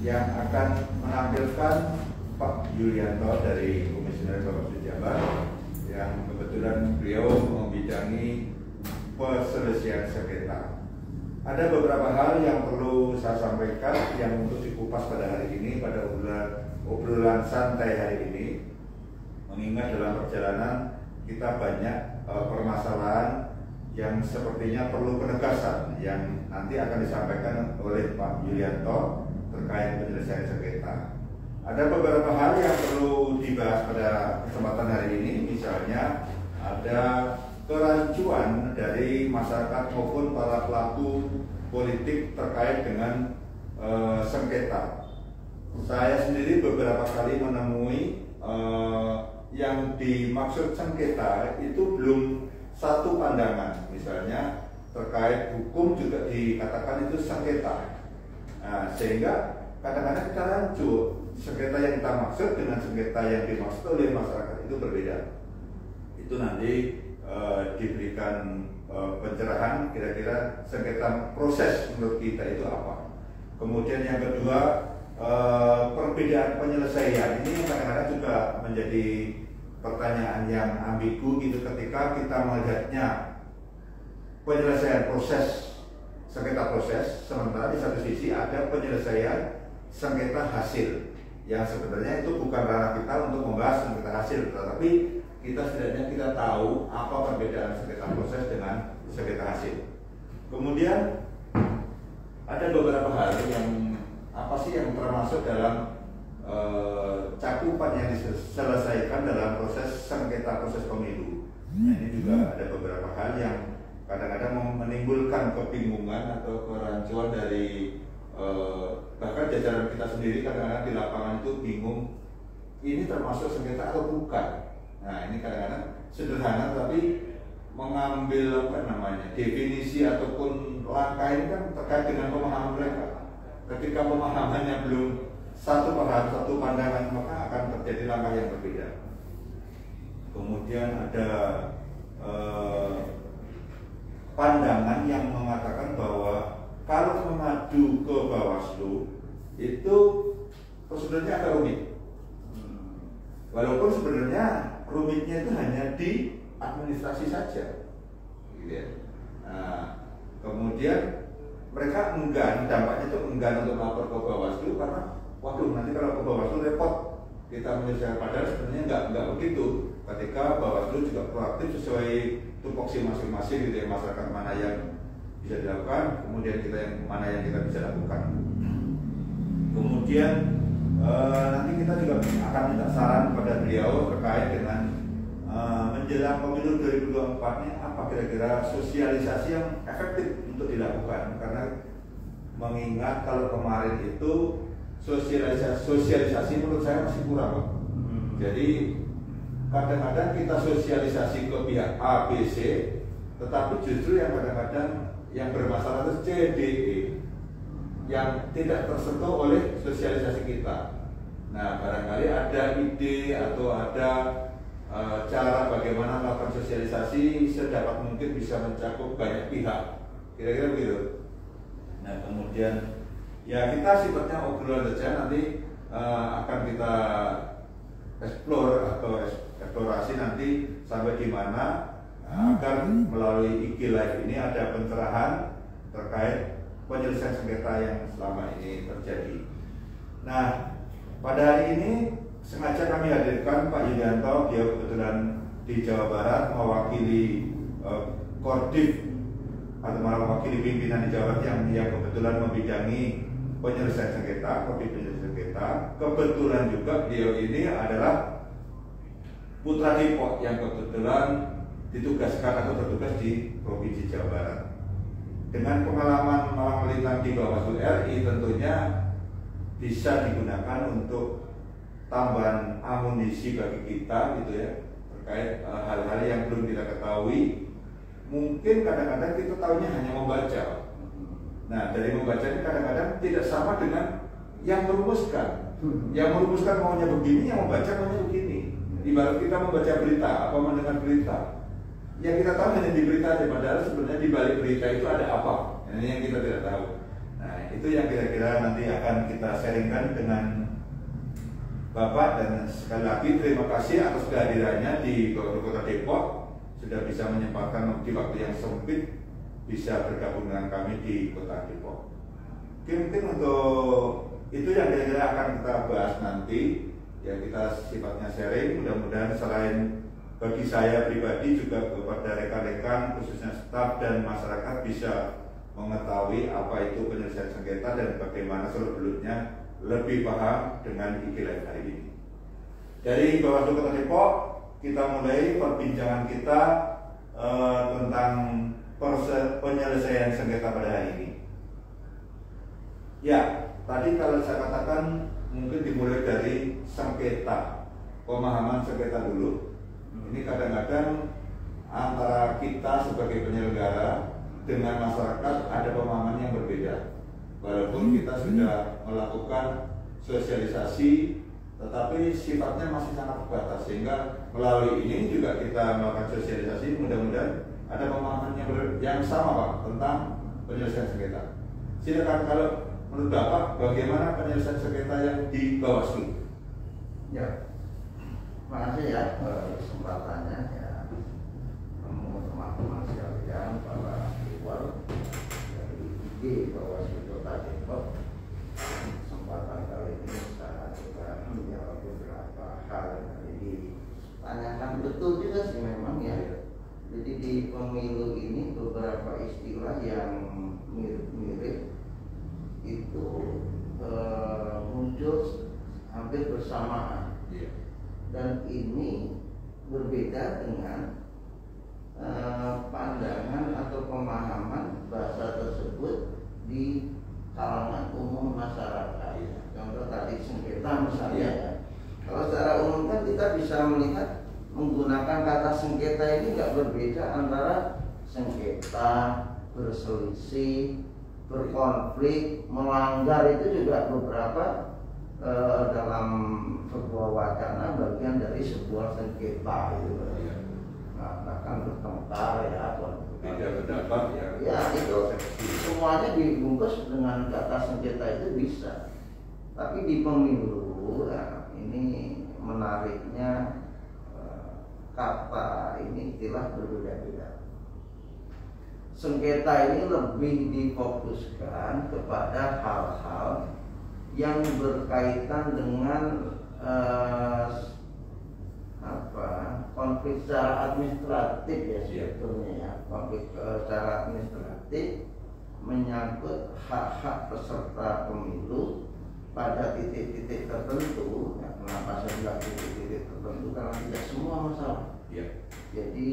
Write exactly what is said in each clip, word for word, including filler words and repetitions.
yang akan menampilkan Pak Yulianto dari Komisioner Bawaslu Jabar, yang kebetulan beliau membidangi penyelesaian sengketa. Ada beberapa hal yang perlu saya sampaikan yang untuk dikupas pada hari ini, pada obrolan, obrolan santai hari ini, mengingat dalam perjalanan kita banyak e, permasalahan yang sepertinya perlu penegasan yang nanti akan disampaikan oleh Pak Yulianto terkait penyelesaian sengketa. Ada beberapa hal yang perlu dibahas pada kesempatan hari ini, misalnya ada kerancuan dari masyarakat maupun para pelaku politik terkait dengan e, sengketa. Saya sendiri beberapa kali menemui e, yang dimaksud sengketa itu belum satu pandangan, misalnya terkait hukum juga dikatakan itu sengketa. Nah, sehingga kadang-kadang kita rancu sengketa yang kita maksud dengan sengketa yang dimaksud oleh masyarakat itu berbeda. Itu nanti e, diberikan e, pencerahan kira-kira sengketa proses menurut kita itu apa. Kemudian yang kedua, e, perbedaan penyelesaian ini kadang-kadang juga menjadi pertanyaan yang ambigu gitu ketika kita melihatnya penyelesaian proses sengketa proses, sementara di satu sisi ada penyelesaian sengketa hasil yang sebenarnya itu bukan ranah kita untuk membahas sengketa hasil, tetapi kita setidaknya kita tahu apa perbedaan sengketa proses dengan sengketa hasil. Kemudian ada beberapa hal yang apa sih yang termasuk dalam e, cakupan yang diselesaikan dalam proses sengketa proses pemilu. Nah, ini juga ada beberapa hal yang kadang-kadang menimbulkan kebingungan atau kerancuan dari eh, bahkan jajaran kita sendiri kadang-kadang di lapangan itu bingung ini termasuk sengketa atau bukan. Nah, ini kadang-kadang sederhana tapi mengambil apa namanya definisi ataupun langkah ini kan terkait dengan pemahaman mereka. Ketika pemahamannya belum satu paham, satu pandangan, maka akan terjadi langkah yang berbeda. Kemudian ada eh, pandangan yang mengatakan bahwa kalau mengadu ke Bawaslu itu prosedurnya agak rumit. Walaupun sebenarnya rumitnya itu hanya di administrasi saja, gitu ya. Nah, kemudian mereka enggan, dampaknya itu enggan untuk melapor ke Bawaslu karena, waduh nanti kalau ke Bawaslu repot kita menyelesaikan. Padahal sebenarnya nggak nggak begitu. Ketika Bawaslu juga proaktif sesuai tupoksi masing-masing gitu ya, masyarakat mana yang bisa dilakukan, kemudian kita yang mana yang kita bisa lakukan. Kemudian e, nanti kita juga akan minta saran kepada beliau terkait dengan e, menjelang pemilu dua ribu dua puluh empat ini apa kira-kira sosialisasi yang efektif untuk dilakukan, karena mengingat kalau kemarin itu sosialisasi sosialisasi menurut saya masih kurang. Hmm. Jadi kadang-kadang kita sosialisasi ke pihak A, B, C, tetapi justru yang kadang-kadang yang bermasalah itu C, D, E yang tidak tersentuh oleh sosialisasi kita. Nah, barangkali ada ide atau ada e, cara bagaimana melakukan sosialisasi sedapat mungkin bisa mencakup banyak pihak, kira-kira begitu. Nah, kemudian ya kita sifatnya obrolan saja, nanti e, akan kita explore atau eksplorasi nanti sampai di mana agar melalui I G Live ini ada pencerahan terkait penyelesaian sengketa yang selama ini terjadi. Nah, pada hari ini sengaja kami hadirkan Pak Yulianto, dia kebetulan di Jawa Barat mewakili eh, Kordif atau mewakili pimpinan di Jawa Barat yang, yang kebetulan membidangi penyelesaian sengketa, Kordif penyelesaian sengketa. Kebetulan juga beliau ini adalah putra Depok yang kebetulan ditugaskan atau bertugas di Provinsi Jawa Barat. Dengan pengalaman malang melintang di Bawaslu R I tentunya bisa digunakan untuk tambahan amunisi bagi kita gitu ya, terkait hal-hal yang belum kita ketahui. Mungkin kadang-kadang kita tahunya hanya membaca. Nah, dari membaca ini kadang-kadang tidak sama dengan yang merumuskan. Yang merumuskan maunya begini, yang membaca maunya begini. Ibarat kita membaca berita, apa mendengar berita, yang kita tahu hanya di berita aja, padahal sebenarnya di balik berita itu ada apa, ini yang kita tidak tahu. Nah, itu yang kira-kira nanti akan kita sharingkan dengan Bapak, dan sekali lagi terima kasih atas kehadirannya di Kota Depok, sudah bisa menyempatkan di waktu yang sempit bisa bergabung dengan kami di Kota Depok. Mungkin untuk itu yang kira-kira akan kita bahas nanti, ya kita sifatnya sharing. Mudah-mudahan selain bagi saya pribadi juga kepada rekan-rekan khususnya staf dan masyarakat bisa mengetahui apa itu penyelesaian sengketa dan bagaimana seluk-beluknya lebih paham dengan I G Live hari ini. Dari Bawaslu Kota Depok, kita mulai perbincangan kita eh, tentang penyelesaian sengketa pada hari ini. Ya, tadi kalau saya katakan mungkin dimulai dari sengketa, pemahaman sengketa dulu. Ini kadang-kadang antara kita sebagai penyelenggara dengan masyarakat ada pemahaman yang berbeda. Walaupun kita sudah melakukan sosialisasi, tetapi sifatnya masih sangat terbatas, sehingga melalui ini juga kita melakukan sosialisasi. Mudah-mudahan ada pemahaman yang, yang sama Pak tentang penyelesaian sengketa. Silakan, kalau menurut Bapak bagaimana penyelesaian sengketa yang di Bawaslu? Ya, terima kasih ya kesempatannya ya, teman-teman sekalian, para viewer dari I G Bawaslu Kota Depok. Kesempatan kali ini saya juga menjawab beberapa hal yang tadi ditanyakan. Betul juga sih memang ya. Jadi di pemilu ini beberapa istilah yang mirip-mirip itu eh, muncul hampir bersamaan. Dan ini berbeda dengan uh, pandangan atau pemahaman bahasa tersebut di kalangan umum masyarakat. Contoh tadi sengketa misalnya ya. Kalau secara umum kan kita bisa melihat menggunakan kata sengketa ini nggak berbeda antara sengketa, berselisih, berkonflik, melanggar, itu juga beberapa uh, dalam sebuah wacana bagian dari sebuah sengketa itu. Nah, bahkan bertengkar ya, beda pendapat ya. Ya itu semuanya dibungkus dengan kata sengketa itu bisa. Tapi di pemilu ya, ini menariknya kata ini istilah berbeda-beda. Sengketa ini lebih difokuskan kepada hal-hal yang berkaitan dengan Uh, apa konflik secara administratif ya sebetulnya ya, konflik uh, secara administratif menyangkut hak-hak peserta pemilu pada titik-titik tertentu. Ya, kenapa saya bilang titik-titik tertentu? Karena tidak semua masalah. Ya. Jadi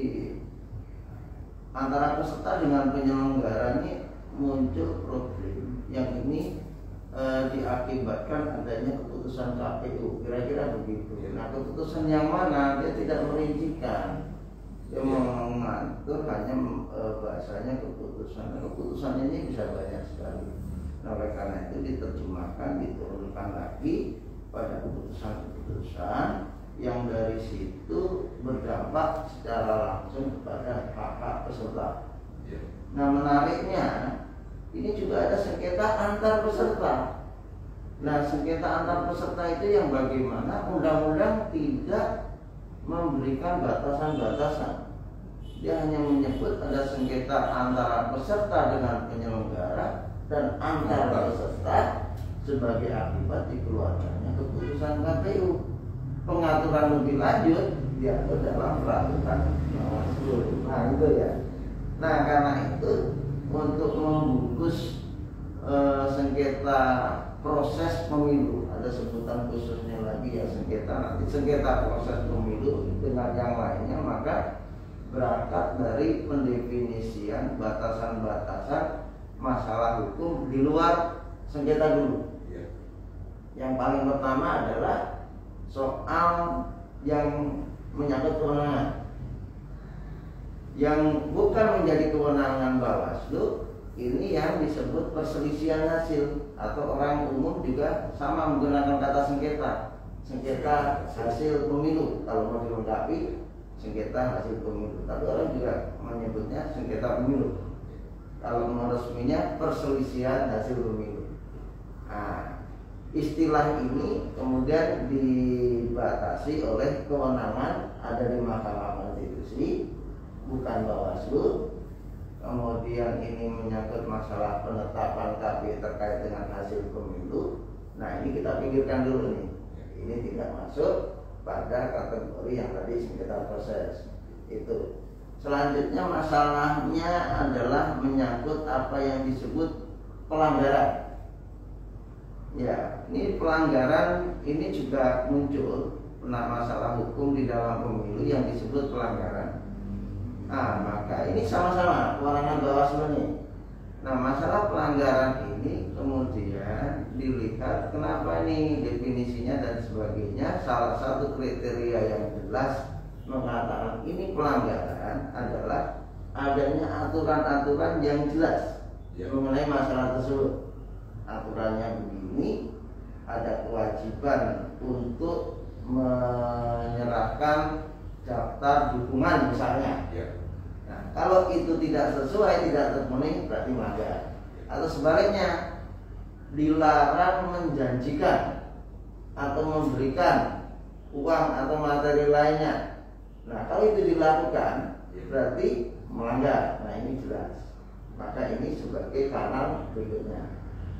antara peserta dengan penyelenggara ini muncul problem yang ini Uh, diakibatkan adanya keputusan K P U, kira-kira begitu. Nah, keputusan yang mana dia tidak merincikan, dia mengatur hanya uh, bahasanya keputusan. Nah, keputusan ini bisa banyak sekali. Nah, oleh karena itu diterjemahkan, diturunkan lagi pada keputusan-keputusan yang dari situ berdampak secara langsung kepada hak-hak peserta. Nah, menariknya ini juga ada sengketa antar peserta. Nah, sengketa antar peserta itu yang bagaimana undang-undang tidak memberikan batasan-batasan. Dia hanya menyebut ada sengketa antara peserta dengan penyelenggara dan antar peserta sebagai akibat dikeluarkannya keputusan K P U. Pengaturan lebih lanjut diatur dalam peraturan Bawaslu. Nah, itu ya. Nah, karena itu untuk membungkus e, sengketa proses pemilu, ada sebutan khususnya lagi ya, sengketa nanti sengketa proses pemilu dengan yang lainnya, maka berangkat dari pendefinisian batasan-batasan masalah hukum di luar sengketa dulu. Ya. Yang paling pertama adalah soal yang menyangkut kewenangan, yang bukan menjadi kewenangan Bawaslu, ini yang disebut perselisihan hasil, atau orang umum juga sama menggunakan kata sengketa, sengketa hasil pemilu. Kalau mau dilengkapi, sengketa hasil pemilu. Tapi orang juga menyebutnya sengketa pemilu. Kalau mau resminya perselisihan hasil pemilu. Nah, istilah ini kemudian dibatasi oleh kewenangan ada di Mahkamah Konstitusi, bukan Bawaslu. Kemudian ini menyangkut masalah penetapan K P U terkait dengan hasil pemilu. Nah, ini kita pikirkan dulu nih. Ini tidak masuk pada kategori yang tadi sengketa proses itu. Selanjutnya masalahnya adalah menyangkut apa yang disebut pelanggaran. Ya, ini pelanggaran ini juga muncul masalah hukum di dalam pemilu yang disebut pelanggaran. Nah, maka ini sama-sama kewenangan Bawaslu nih. Nah, masalah pelanggaran ini kemudian dilihat kenapa ini definisinya dan sebagainya. Salah satu kriteria yang jelas mengatakan ini pelanggaran adalah adanya aturan-aturan yang jelas ya mengenai masalah tersebut. Aturannya begini, ada kewajiban untuk menyerahkan daftar dukungan misalnya. Ya. Nah, kalau itu tidak sesuai, tidak terpenuhi, berarti melanggar. Atau sebaliknya, dilarang menjanjikan atau memberikan uang atau materi lainnya. Nah, kalau itu dilakukan, berarti melanggar. Nah, ini jelas. Maka ini sebagai kanal berikutnya.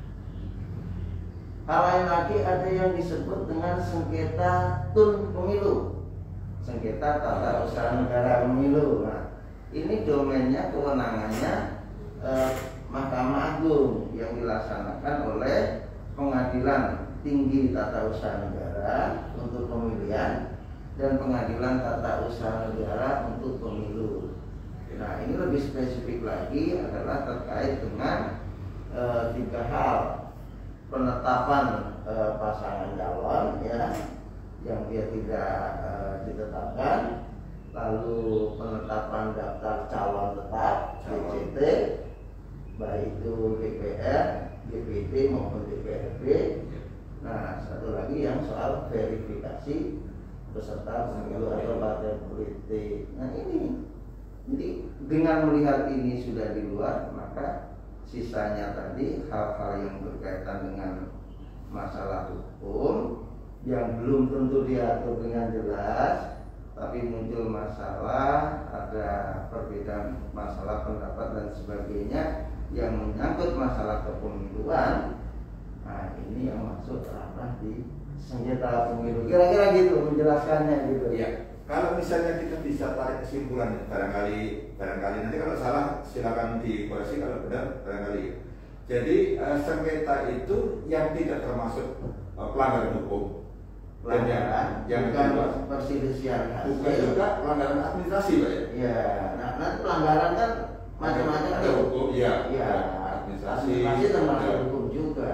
Hal lain lagi ada yang disebut dengan sengketa tun pemilu, sengketa tata usaha negara pemilu. Nah, ini domainnya, kewenangannya eh, Mahkamah Agung yang dilaksanakan oleh Pengadilan Tinggi Tata Usaha Negara untuk pemilihan dan Pengadilan Tata Usaha Negara untuk pemilu. Nah, ini lebih spesifik lagi adalah terkait dengan eh, tiga hal. Penetapan e, pasangan calon ya yang dia tidak e, ditetapkan, lalu penetapan daftar calon tetap D C T baik itu D P R, D P D maupun D P R D. Nah, satu lagi yang soal verifikasi peserta pemilu atau partai politik. Nah, ini jadi dengan melihat ini sudah di luar, maka sisanya tadi hal-hal yang berkaitan dengan masalah hukum yang belum tentu diatur dengan jelas, tapi muncul masalah, ada perbedaan masalah pendapat dan sebagainya yang menyangkut masalah kepemiluan. Nah, ini yang masuk ranah di sengketa pemilu. Kira-kira gitu menjelaskannya gitu. Iya. Kalau misalnya kita bisa tarik kesimpulan, barangkali barangkali nanti kalau salah silakan dikoreksi, kalau benar barangkali. Jadi uh, sengketa itu yang tidak termasuk uh, pelanggaran hukum, pelanggaran yang bukan perselisihan hasil, bukan juga pelanggaran administrasi, Pak ya. Iya. Nah, nanti pelanggaran kan macam-macam ada hukum, ya. Iya. Administrasi, administrasi termasuk ya. Hukum juga.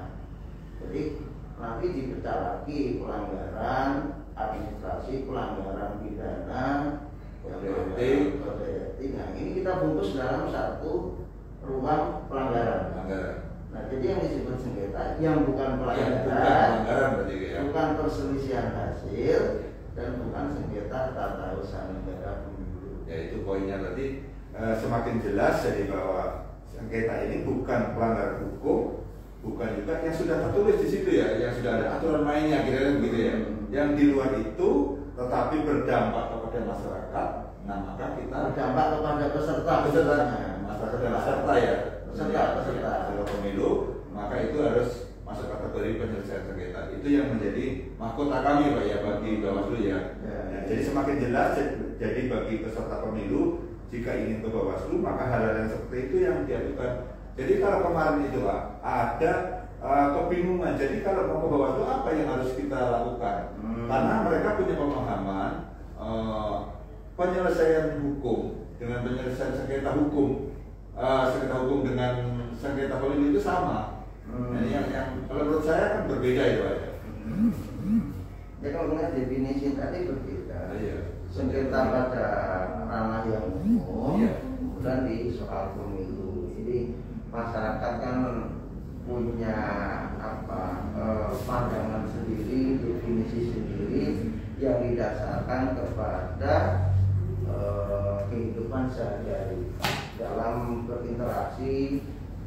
Jadi nanti dipecah lagi pelanggaran administrasi, pelanggaran pidana, kode etik. Nah, ini kita bungkus dalam satu ruang pelanggaran. pelanggaran. Nah, jadi yang disebut sengketa yang bukan pelanggaran, pelanggaran berarti ya. Bukan perselisihan hasil dan bukan sengketa tata usaha negara pemilu. Ya, itu poinnya berarti eh, semakin jelas jadi bahwa sengketa ini bukan pelanggaran hukum, bukan juga yang sudah tertulis di situ ya, yang sudah ada aturan mainnya, kira-kira begitu ya. Hmm. Yang di luar itu tetapi berdampak kepada masyarakat, nah maka kita berdampak kepada peserta, peserta, masyarakat dan peserta ya, peserta, peserta, peserta pemilu, maka itu harus masuk kategori penyelesaian sengketa. Itu yang menjadi mahkota kami, Pak ya, bagi Bawaslu ya. Ya. Nah, jadi semakin jelas, jadi bagi peserta pemilu jika ingin ke Bawaslu, maka hal-hal yang seperti itu yang diajukan. Jadi kalau kemarin itu Pak, ada uh, kebingungan. Jadi kalau mau ke Bawaslu apa yang harus kita lakukan? Hmm. Karena mereka punya pemahaman uh, penyelesaian hukum dengan penyelesaian sengketa hukum, uh, sengketa hukum dengan sengketa pemilu itu sama. Hmm. Nah, yang, yang kalau menurut saya kan berbeda itu Pak. Hmm. Ya kalau melihat definisi tadi berbeda. Iya. Sengketa pada ranah yang umum iya. Dan di soal pemilu. Jadi masyarakat kan punya apa eh, pandangan sendiri, definisi sendiri yang didasarkan kepada eh, kehidupan sehari-hari dalam berinteraksi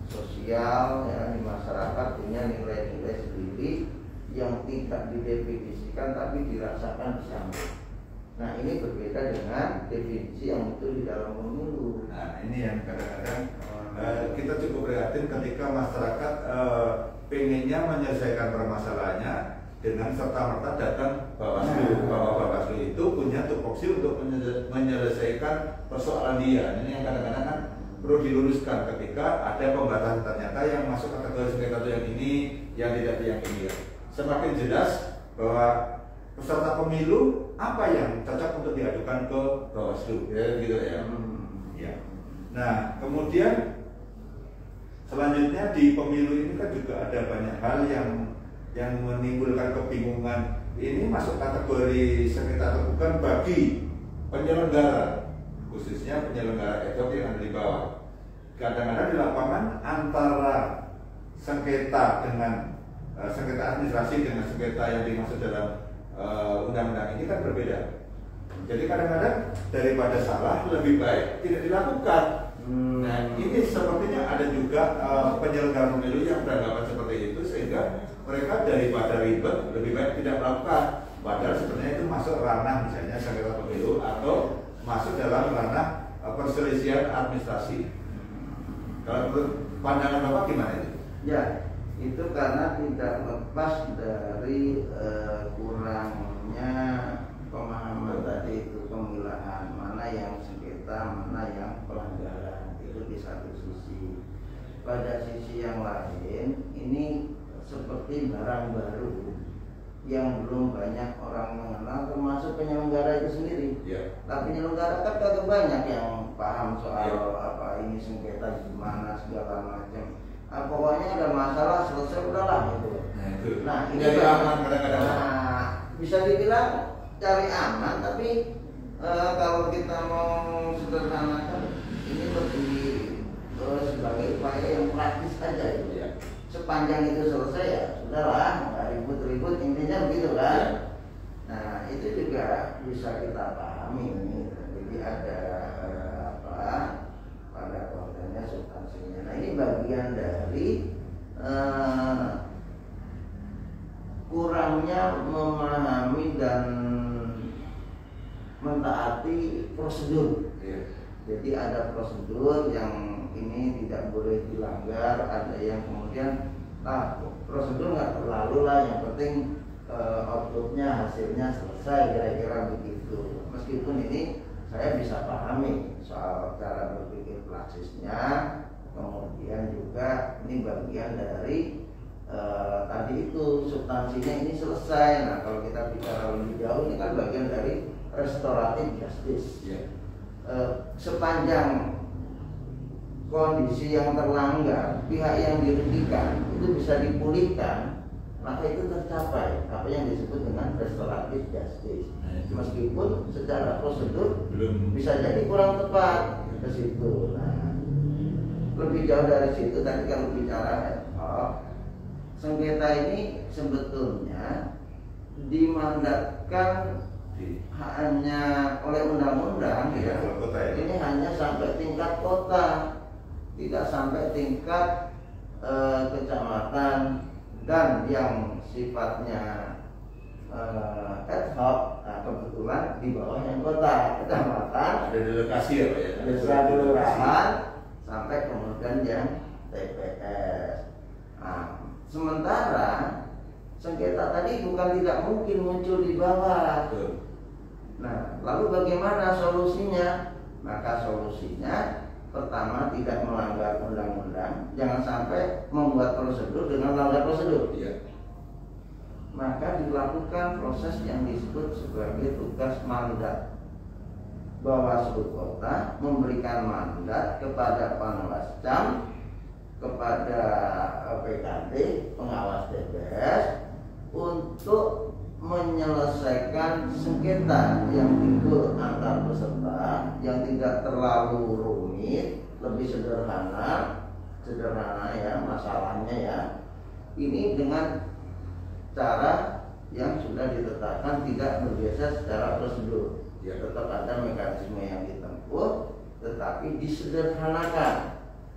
sosial ya di masyarakat punya nilai-nilai sendiri yang tidak didefinisikan tapi dirasakan bersama. Nah ini berbeda dengan definisi yang betul di dalam pemilu. Nah ini yang kadang-kadang uh, kita cukup prihatin ketika masyarakat uh, pengennya menyelesaikan permasalahannya dengan serta-merta datang Bawaslu, bahwa Bawaslu itu punya tupoksi untuk menyelesaikan persoalan dia. Ini yang kadang-kadang kan perlu diluruskan ketika ada pembatasan ternyata yang masuk kategori sengketa yang ini, yang tidak yang ini. Semakin jelas bahwa peserta pemilu apa yang cocok untuk diadukan ke Bawaslu, ya gitu ya. Hmm. Ya. Nah, kemudian selanjutnya di pemilu ini kan juga ada banyak hal yang yang menimbulkan kebingungan. Ini masuk kategori sengketa atau bukan bagi penyelenggara, khususnya penyelenggara ad hoc yang ada di bawah. Kadang-kadang di lapangan antara sengketa dengan Uh, sengketa administrasi dengan sengketa yang dimaksud dalam undang-undang uh, ini kan berbeda. Jadi kadang-kadang daripada salah lebih baik tidak dilakukan. Hmm. Nah ini sepertinya ada juga uh, penyelenggara pemilu yang beranggapan seperti itu sehingga mereka daripada ribet lebih baik tidak melakukan. Padahal sebenarnya itu masuk ranah misalnya sengketa pemilu atau masuk dalam ranah uh, perselisihan administrasi. Kalau menurut pandangan Bapak gimana itu? Ya. Itu karena tidak lepas dari uh, kurangnya pemahaman tadi itu, pemilahan mana yang sengketa, mana yang pelanggaran itu di satu sisi. Pada sisi yang lain ini seperti barang baru yang belum banyak orang mengenal, termasuk penyelenggara itu sendiri. Yeah. Tapi penyelenggara kan kagak banyak yang paham soal yeah. apa ini sengketa gimana segala macam. Nah, pokoknya ada masalah selesai udahlah gitu. Nah, itu. Nah, ini cari aman kadang-kadang. Nah, bisa dibilang cari aman, tapi e, kalau kita mau sederhanakan ini lebih e, sebagai upaya yang praktis aja gitu ya. Sepanjang itu selesai ya sudahlah, nggak ribut-ribut, intinya begitu kan. Ya. Nah, itu juga bisa kita pahami. Jadi ada e, apa? Pada kontennya, substansinya. Nah ini bagian dari uh, kurangnya memahami dan mentaati prosedur. Yeah. Jadi ada prosedur yang ini tidak boleh dilanggar, ada yang kemudian ah prosedur nggak terlalu lah, yang penting uh, outputnya hasilnya selesai, kira-kira begitu. Meskipun ini saya bisa pahami soal cara berpikir klassisnya, kemudian juga ini bagian dari e, tadi itu substansinya ini selesai. Nah kalau kita bicara lebih jauh ini kan bagian dari restoratif justice. Yeah. E, sepanjang kondisi yang terlanggar, pihak yang dirugikan itu bisa dipulihkan, maka itu tercapai apa yang disebut dengan restoratif justice. Meskipun secara prosedur belum bisa jadi kurang tepat ke situ. Nah, lebih jauh dari situ tadi kalau bicara ad hoc, sengketa ini sebetulnya dimandatkan hanya oleh undang-undang ya, ya. Ini hanya sampai tingkat kota, tidak sampai tingkat eh, kecamatan, dan yang sifatnya uh, ad hoc, nah kebetulan di bawahnya kota, kecamatan, ada delegasi ya Pak ya, desa kelurahan, sampai kemudian yang T P S. Nah, sementara sengketa tadi bukan tidak mungkin muncul di bawah. Nah, lalu bagaimana solusinya? Maka solusinya pertama tidak melanggar undang-undang, jangan sampai membuat prosedur dengan melanggar prosedur. Ya. Maka dilakukan proses yang disebut sebagai tugas mandat. Bawaslu Kota memberikan mandat kepada Panwascam, kepada P K D, pengawas T P S, untuk menyelesaikan sengketa yang timbul antar peserta, yang tidak terlalu rumit, lebih sederhana, sederhana ya masalahnya ya. Ini dengan cara yang sudah ditetapkan, tidak bergeser secara prosedur. Ya, tetap ada mekanisme yang ditempuh, tetapi disederhanakan.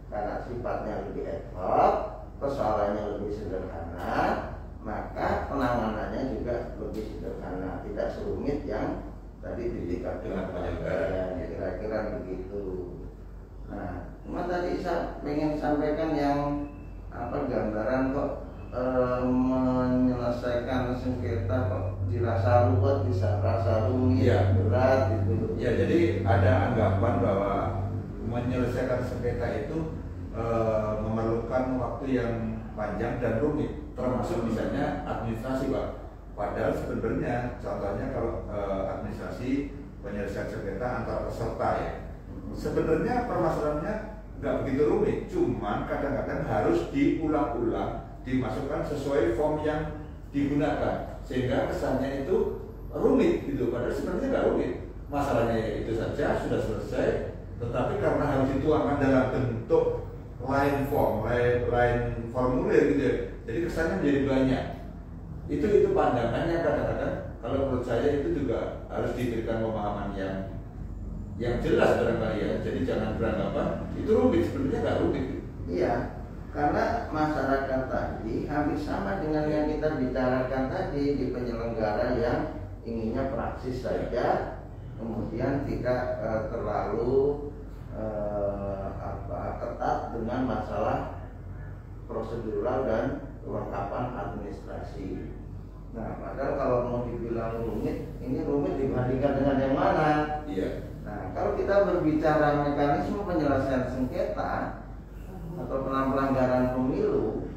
karena sifatnya lebih ad hoc, persoalannya lebih sederhana, maka penanganannya juga lebih sederhana, tidak serumit yang tadi didekatkan penyelenggara, kira-kira begitu. Nah, cuma tadi saya ingin sampaikan yang apa gambaran kok e, menyelesaikan sengketa kok dirasa ruwet, bisa rasa rumit, ya, berat gitu. Ya, jadi ada anggapan bahwa menyelesaikan sengketa itu e, memerlukan waktu yang panjang dan rumit, termasuk misalnya administrasi, Pak. Padahal sebenarnya contohnya kalau e, administrasi penyelesaian sengketa antar peserta ya, sebenarnya permasalahannya nggak begitu rumit, cuman kadang-kadang harus diulang-ulang, dimasukkan sesuai form yang digunakan, sehingga kesannya itu rumit gitu. Padahal sebenarnya nggak rumit, masalahnya itu saja sudah selesai, tetapi karena harus dituangkan dalam bentuk line form, line, line formulir gitu ya, jadi kesannya menjadi banyak. Itu itu pandangannya kadang-kadang. Kalau menurut saya itu juga harus diberikan pemahaman yang yang jelas barangkali ya. Jadi jangan beranggapan itu rumit, sebenarnya nggak rumit. Iya, karena masyarakat tadi hampir sama dengan yang kita bicarakan tadi di penyelenggara yang inginnya praksis saja, kemudian tidak uh, terlalu uh, apa, ketat dengan masalah prosedural dan kelengkapan administrasi. Nah, padahal kalau mau dibilang rumit, ini rumit dibandingkan dengan yang mana? Iya. Nah, kalau kita berbicara mekanisme penyelesaian sengketa atau pelanggaran pemilu,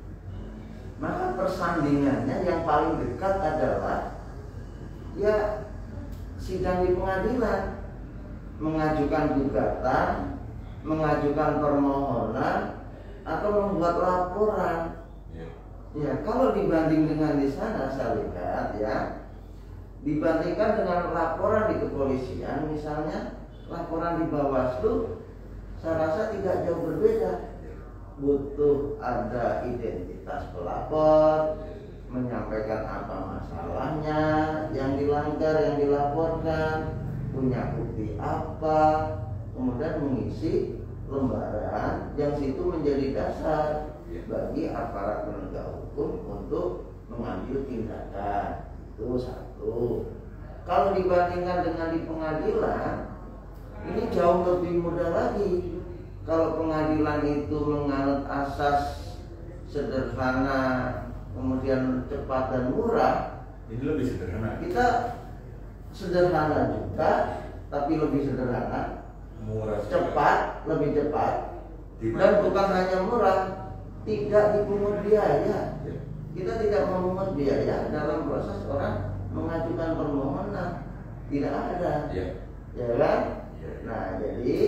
maka persandingannya yang paling dekat adalah ya sidang di pengadilan, mengajukan gugatan, mengajukan permohonan, atau membuat laporan. Ya, ya kalau dibanding dengan di sana saya lihat ya, dibandingkan dengan laporan di kepolisian, misalnya laporan di Bawaslu, saya rasa tidak jauh berbeda. Butuh ada identitas pelapor, menyampaikan apa masalahnya, yang dilanggar, yang dilaporkan, punya bukti apa, kemudian mengisi lembaran yang situ menjadi dasar bagi aparat penegak hukum untuk mengambil tindakan. Itu satu. Kalau dibandingkan dengan di pengadilan, ini jauh lebih mudah lagi. Kalau pengadilan itu menganut asas sederhana, kemudian cepat dan murah, ini lebih sederhana. Kita sederhana juga, tapi lebih sederhana, murah, cepat, juga. Lebih cepat, dan bukan hanya murah, tidak dipungut biaya. Ya. Kita tidak memungut biaya dalam proses orang mengajukan permohonan, tidak ada, ya, ya kan? Ya. Nah, jadi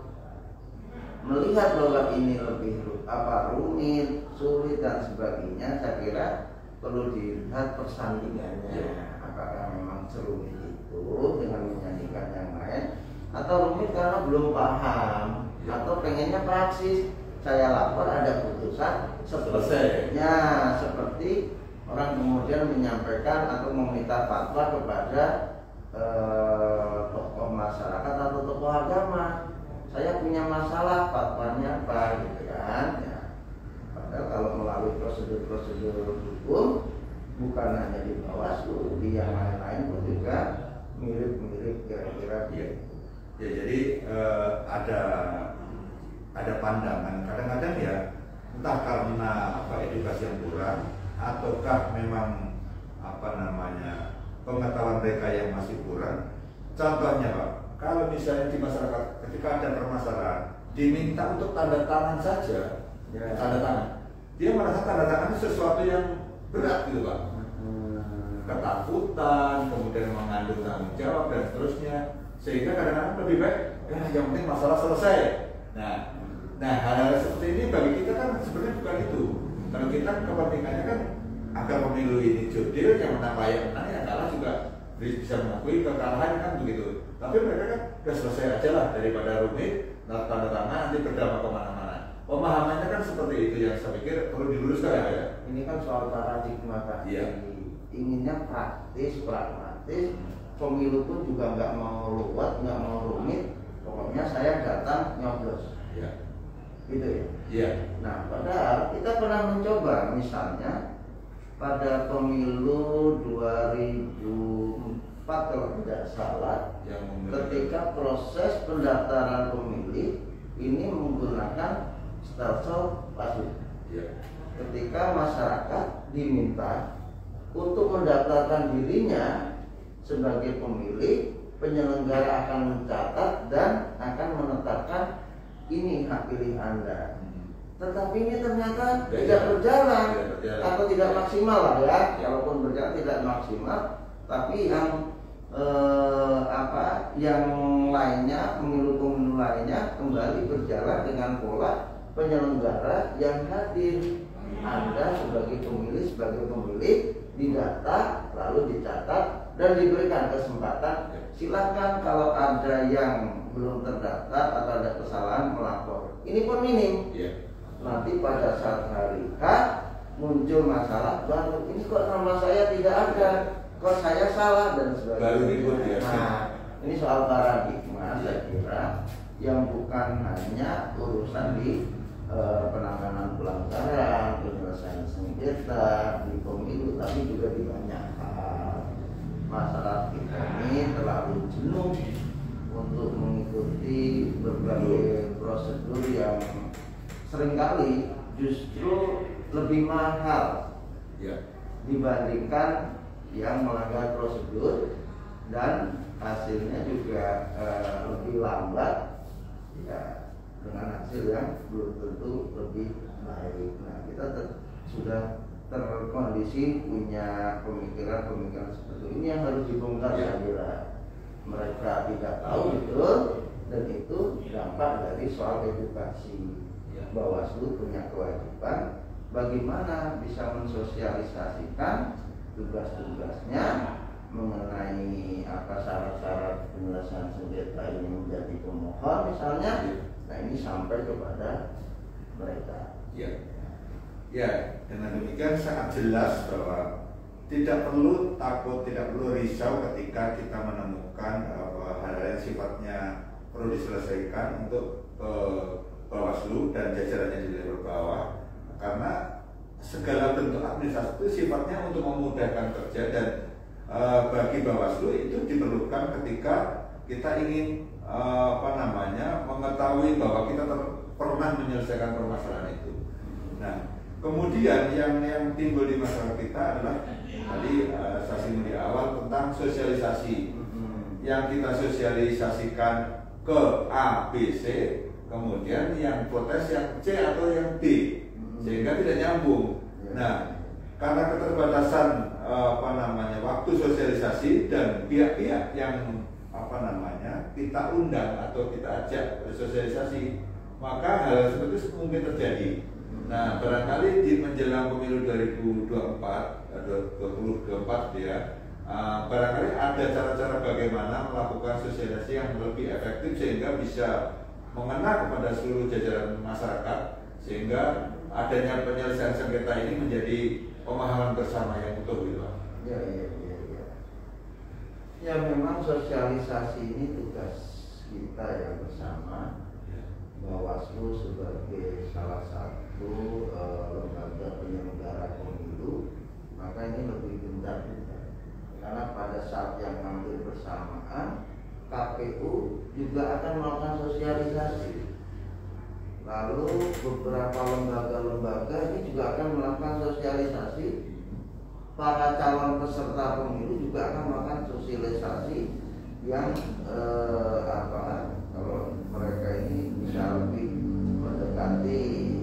melihat bahwa ini lebih apa rumit, sulit dan sebagainya, saya kira perlu dilihat persandingannya. Ya. Apakah memang serumit itu dengan menyanyikan yang lain, atau rumit karena belum paham, ya, atau pengennya praksis. Saya lapor ada putusan selesainya, seperti orang kemudian menyampaikan atau meminta fatwa kepada eh, tokoh masyarakat atau tokoh agama. Saya punya masalah, fatwanya apa gitu kan ya. Padahal kalau melalui prosedur-prosedur hukum, bukan hanya di Bawaslu, di yang lain-lain pun juga mirip-mirip kira-kira gitu. Ya, jadi eh, ada ada pandangan kadang-kadang ya, entah karena apa edukasi yang kurang, ataukah memang apa namanya pengetahuan mereka yang masih kurang. Contohnya Pak, kalau misalnya di masyarakat ketika ada permasalahan diminta untuk tanda tangan saja, ya, tanda tangan, dia merasa tanda tangan itu sesuatu yang berat gitu Pak, ketakutan, kemudian mengandung tanggung jawab dan seterusnya, sehingga kadang-kadang lebih baik ya yang penting masalah selesai. Nah, nah hal-hal seperti ini bagi kita kan sebenarnya bukan itu. Kalau kita kepentingannya kan agar pemilu ini jurdil, yang menang layak menang, yang kalah juga bisa mengakui kekalahan kan begitu. Tapi mereka kan udah selesai aja lah daripada rumit, tanda tangan nanti berdampak kemana-mana. Pemahamannya kan seperti itu yang saya pikir perlu diluruskan ya. Ya. Ini kan soal paradigma Pak. Iya. Inginnya praktis, pragmatis. Pemilu pun juga nggak mau ruwet, nggak mau rumit. Pokoknya saya datang nyoblos. Iya. gitu ya. Iya. Nah, padahal kita pernah mencoba, misalnya pada pemilu dua ribu empat kalau tidak salah, yang ketika proses pendaftaran pemilih ini menggunakan stelsel pasu. Ya. Ketika masyarakat diminta untuk mendaftarkan dirinya sebagai pemilih, penyelenggara akan mencatat dan akan menetapkan ini hak pilih Anda. Tetapi ini ternyata tidak, tidak berjalan, tidak berjalan atau tidak maksimal lah ya. Kalaupun berjalan tidak maksimal, tapi yang eh, apa yang lainnya, pemilu-pemilu lainnya kembali berjalan dengan pola penyelenggara yang hadir. Anda sebagai pemilih, sebagai pemilih didata, lalu dicatat dan diberikan kesempatan. Silakan kalau ada yang belum terdaftar atau ada kesalahan melapor. Ini pun minim. Yeah. Nanti pada saat hari H muncul masalah baru. Ini kok nama saya tidak ada, kok saya salah dan sebagainya. Baru ribut ya. Nah, ini soal paradigma saya kira yang bukan hanya urusan di uh, penanganan pelanggaran, penyelesaian sengketa di pemilu, tapi juga di banyak hal. Masyarakat kita ini terlalu jenuh untuk mengikuti berbagai prosedur yang seringkali justru lebih mahal ya, dibandingkan yang melanggar prosedur dan hasilnya juga uh, lebih lambat ya, dengan hasil yang belum tentu lebih baik. Nah, kita ter- sudah terkondisi punya pemikiran-pemikiran seperti ini yang harus dibongkar ya. Saya kira mereka tidak tahu betul dan itu dampak dari soal edukasi. Bawaslu punya kewajiban bagaimana bisa mensosialisasikan tugas-tugasnya mengenai apa syarat-syarat penyelesaian sengketa ini menjadi pemohon misalnya. Nah, ini sampai kepada mereka. Ya, ya. Dengan demikian sangat jelas bahwa tidak perlu takut, tidak perlu risau ketika kita menemukan uh, hal-hal yang sifatnya perlu diselesaikan untuk uh, Bawaslu dan jajarannya di level bawah, karena segala bentuk administrasi itu sifatnya untuk memudahkan kerja dan e, bagi Bawaslu itu diperlukan ketika kita ingin e, apa namanya mengetahui bahwa kita ter, pernah menyelesaikan permasalahan itu. Nah, kemudian yang yang timbul di masyarakat kita adalah tadi e, saya singgung di awal tentang sosialisasi yang kita sosialisasikan ke A, B, C. Kemudian yang protes yang C atau yang D, sehingga tidak nyambung. Nah, karena keterbatasan apa namanya waktu sosialisasi dan pihak-pihak yang apa namanya kita undang atau kita ajak sosialisasi, maka hal seperti itu mungkin terjadi. Nah, barangkali di menjelang pemilu dua ribu dua puluh empat, dua ribu dua puluh empat ya, uh, barangkali ada cara-cara bagaimana melakukan sosialisasi yang lebih efektif sehingga bisa mengena kepada seluruh jajaran masyarakat sehingga adanya penyelesaian sengketa ini menjadi pemahaman bersama yang utuh gitu. Ya, ya, ya, ya. Ya memang sosialisasi ini tugas kita yang bersama. Bawaslu sebagai salah satu uh, lembaga penyelenggara pemilu, maka ini lebih gencar karena pada saat yang hampir bersamaan K P U juga akan melakukan sosialisasi. Lalu beberapa lembaga-lembaga ini juga akan melakukan sosialisasi. Para calon peserta pemilu juga akan melakukan sosialisasi yang eh, apa? Kalau mereka ini bisa lebih mendekati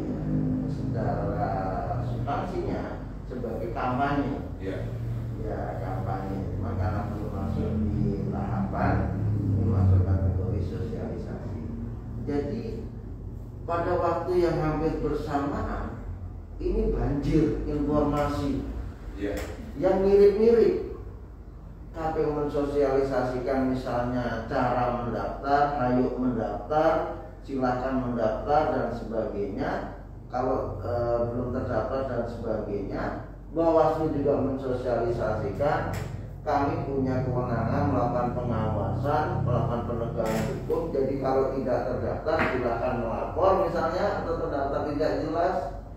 secara substansinya sebagai kampanye. Ya, ya kampanye. Maka belum masuk di tahapan masuk kategori sosialisasi. Jadi pada waktu yang hampir bersamaan ini banjir informasi yeah. yang mirip-mirip. K P U mensosialisasikan misalnya cara mendaftar, ayo mendaftar, silakan mendaftar dan sebagainya. Kalau e, belum terdaftar dan sebagainya, Bawaslu juga mensosialisasikan kami punya kewenangan melakukan pengawasan, melakukan penegakan hukum. Jadi kalau tidak terdaftar silakan melapor misalnya, atau terdaftar tidak jelas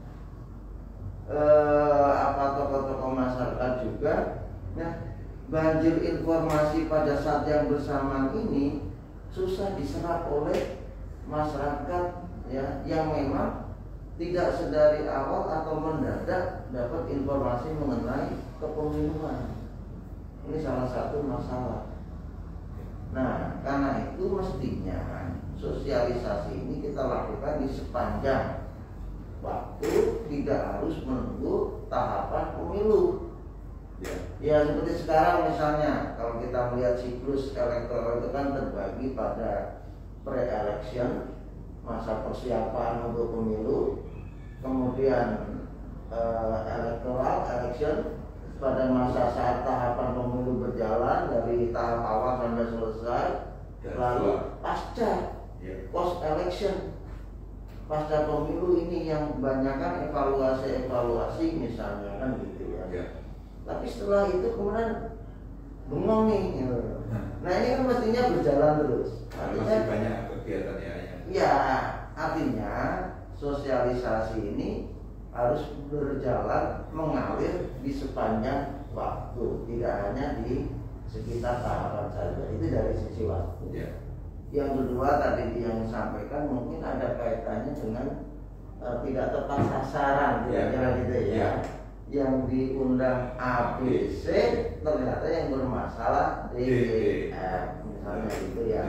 eh, apa tokoh-tokoh masyarakat juga. Nah, banjir informasi pada saat yang bersamaan ini susah diserap oleh masyarakat ya, yang memang tidak sedari awal atau mendadak dapat informasi mengenai kepemiluan. Ini salah satu masalah. Nah, karena itu mestinya sosialisasi ini kita lakukan di sepanjang waktu, tidak harus menunggu tahapan pemilu. Ya, ya seperti sekarang misalnya, kalau kita melihat siklus elektoral itu kan terbagi pada pre-election, masa persiapan untuk pemilu, kemudian uh, electoral election pada masa saat tahapan pemilu berjalan dari tahap awal sampai selesai, lalu pasca post election, pasca pemilu ini yang kebanyakan evaluasi-evaluasi misalnya kan gitu ya. Ya. Tapi setelah itu kemudian bengong nih. Nah ini kan mestinya berjalan terus. Artinya, masih banyak kegiatan ya. Ya, artinya sosialisasi ini harus berjalan mengalir di sepanjang waktu, tidak hanya di sekitar tahapan saja. Itu dari sisi waktu. Ya. Yang kedua tadi yang disampaikan mungkin ada kaitannya dengan uh, tidak tepat sasaran, kira-kira ya. Gitu ya. Ya. Yang diundang A B C ternyata yang bermasalah D E F misalnya gitu ya.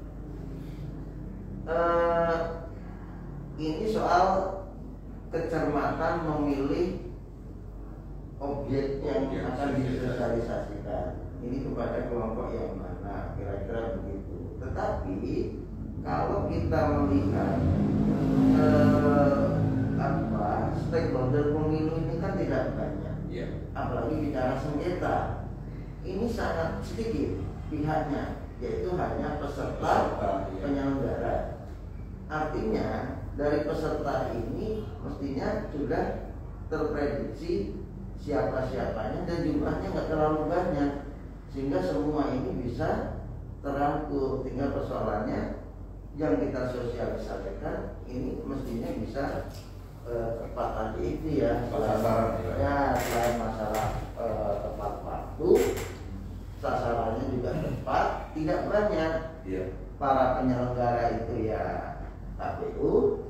Uh, ini soal kecermatan memilih objek yang akan disosialisasikan. Ini kepada kelompok yang mana, kira-kira begitu. Tetapi kalau kita melihat uh, apa stakeholder pemilu ini kan tidak banyak, ya. Apalagi bicara sengketa, ini sangat sedikit pihaknya, yaitu hanya peserta, peserta ya. Penyelenggara. Artinya dari peserta ini mestinya sudah terprediksi siapa-siapanya dan jumlahnya nggak terlalu banyak, sehingga semua ini bisa terangkul. Tinggal persoalannya yang kita sosialisasikan ini mestinya bisa eh, tepat tadi itu ya, selain, ya selain masalah eh, tepat waktu, sasarannya juga tepat, tidak banyak. Ya. Para penyelenggara itu ya K P U,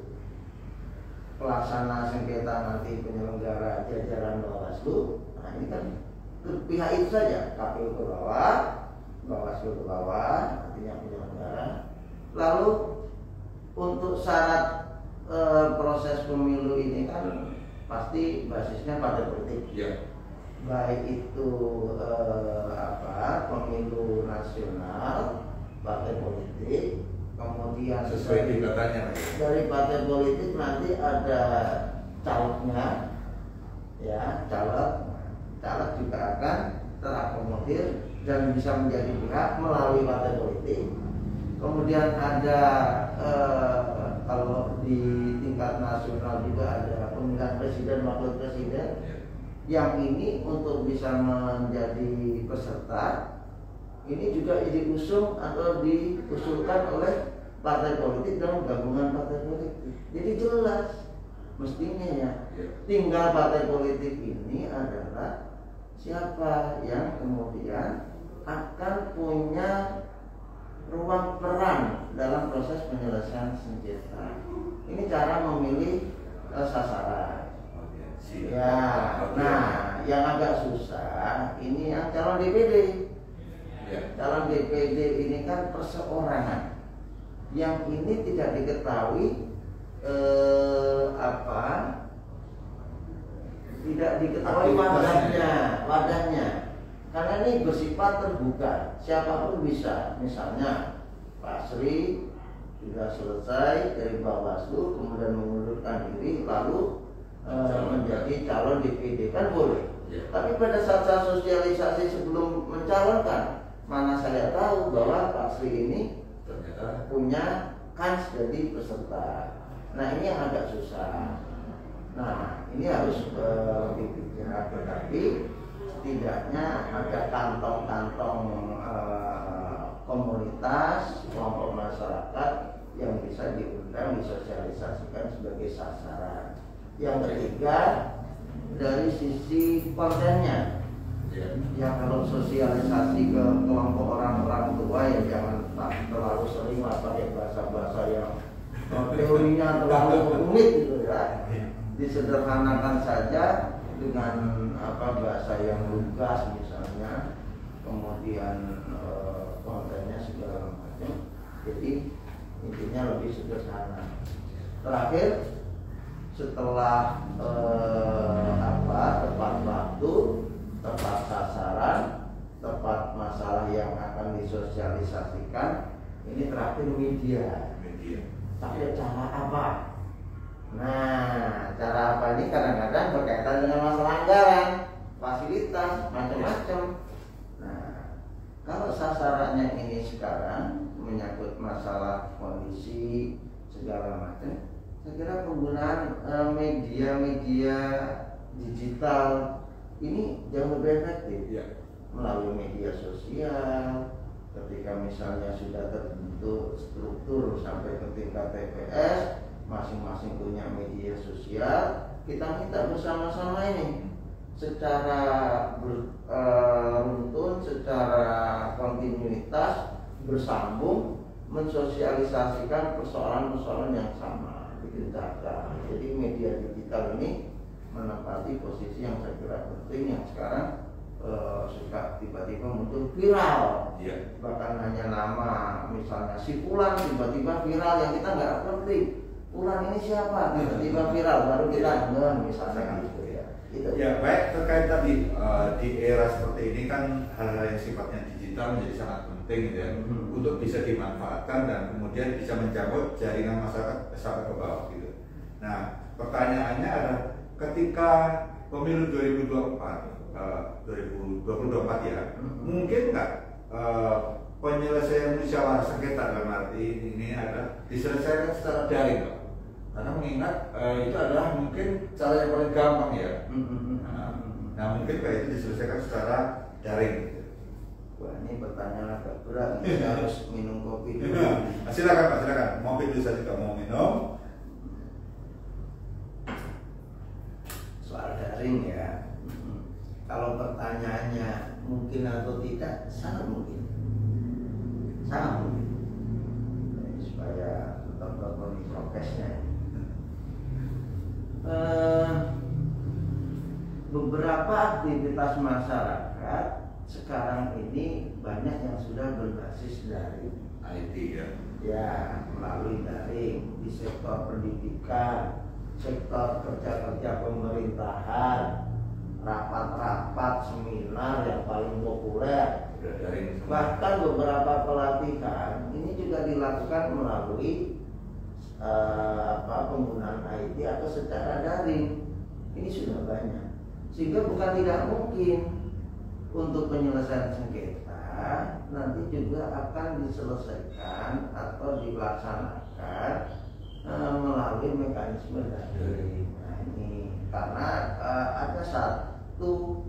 pelaksana sengketa nanti penyelenggara jajaran Bawaslu. Nah ini kan pihak itu saja, K P U ke bawah, Bawaslu ke bawah, artinya penyelenggara. Lalu untuk syarat e, proses pemilu ini kan pasti basisnya partai politik. Ya. Baik itu e, apa pemilu nasional, partai politik, kemudian sesuai tingkatannya dari partai politik nanti ada calegnya, ya caleg, caleg juga akan terakomodir dan bisa menjadi pihak melalui partai politik. Kemudian ada eh, kalau di tingkat nasional juga ada pemilihan presiden, wakil presiden, yang ini untuk bisa menjadi peserta ini juga diusung atau diusulkan oleh partai politik dan gabungan partai politik. Jadi jelas mestinya ya, tinggal partai politik ini adalah siapa yang kemudian akan punya ruang peran dalam proses penyelesaian sengketa. Ini cara memilih uh, sasaran. Ya, nah yang agak susah ini yang calon D P D. Calon D P D ini kan perseorangan, yang ini tidak diketahui eh, apa, tidak diketahui wadahnya, wadahnya, karena ini bersifat terbuka, siapapun bisa. Misalnya Pak Sri sudah selesai dari Bawaslu, kemudian mengundurkan diri, lalu eh, menjadi calon D P D kan boleh. Ya. Tapi pada saat saya sosialisasi sebelum mencalonkan, mana saya tahu bahwa Pak Sri ini ternyata punya kans jadi peserta. Nah ini yang agak susah. Nah ini harus lebih bijak. Tetapi setidaknya ada kantong-kantong eh, komunitas, kelompok masyarakat yang bisa diundang, disosialisasikan sebagai sasaran. Yang ketiga, dari sisi kontennya, ya kalau sosialisasi ke kelompok orang-orang tua ya jangan terlalu sering lah pakai bahasa-bahasa yang oh, teorinya terlalu rumit gitu ya. Disederhanakan saja dengan apa bahasa yang lugas misalnya, kemudian eh, kontennya segala macam. Jadi intinya lebih sederhana. Terakhir, setelah eh, apa tepat waktu, tepat sasaran, tepat masalah yang akan disosialisasikan, ini terakhir media. Media. Tapi cara apa? Nah, cara apa ini kadang-kadang berkaitan dengan masalah anggaran, fasilitas, macam-macam. Nah, kalau sasarannya ini sekarang menyangkut masalah kondisi segala macam, saya kira penggunaan media-media digital ini jauh lebih efektif Ya. melalui media sosial. Ketika misalnya sudah terbentuk struktur sampai ke tingkat T P S, masing-masing punya media sosial, kita minta bersama-sama ini secara beruntun, secara kontinuitas bersambung mensosialisasikan persoalan-persoalan yang sama bikin cacat. Jadi media digital ini menempati posisi yang saya kira penting, yang sekarang uh, suka tiba-tiba muncul viral, ya. bahkan hanya nama misalnya si Fulan tiba-tiba viral yang kita nggak ngerti Fulan ini siapa, tiba-tiba viral baru kita ngeh misalnya gitu ya. Gitu. Ya baik, terkait tadi uh, di era seperti ini kan hal-hal yang sifatnya digital menjadi sangat penting gitu ya, hmm. untuk bisa dimanfaatkan dan kemudian bisa menjangkau jaringan masyarakat sampai ke bawah gitu. Nah pertanyaannya adalah ketika pemilu dua ribu dua puluh empat, uh, dua ribu dua puluh empat ya, hmm. mungkin nggak uh, penyelesaian musyawarah sengketa dalam arti ini ada diselesaikan secara daring Pak? Karena mengingat uh, itu adalah mungkin cara yang paling gampang ya. Nah, nah mungkin kayak itu diselesaikan secara daring. Wah ini pertanyaan agak berat, kita harus minum kopi dulu. Nah, silakan Pak, silakan. Mau itu saya juga mau minum. Soal daring ya. Kalau pertanyaannya mungkin atau tidak, sangat mungkin. Sangat mungkin. Jadi, supaya tetap terpenuhi prokesnya. Uh, beberapa aktivitas masyarakat sekarang ini banyak yang sudah berbasis daring, I T ya, ya melalui daring di sektor pendidikan, sektor kerja-kerja pemerintahan, rapat-rapat seminar yang paling populer, daring. bahkan beberapa pelatihan ini juga dilakukan melalui Uh, apa penggunaan I T atau secara daring. Ini sudah banyak, sehingga bukan tidak mungkin untuk penyelesaian sengketa nanti juga akan diselesaikan atau dilaksanakan uh, melalui mekanisme daring. Nah ini karena uh, ada satu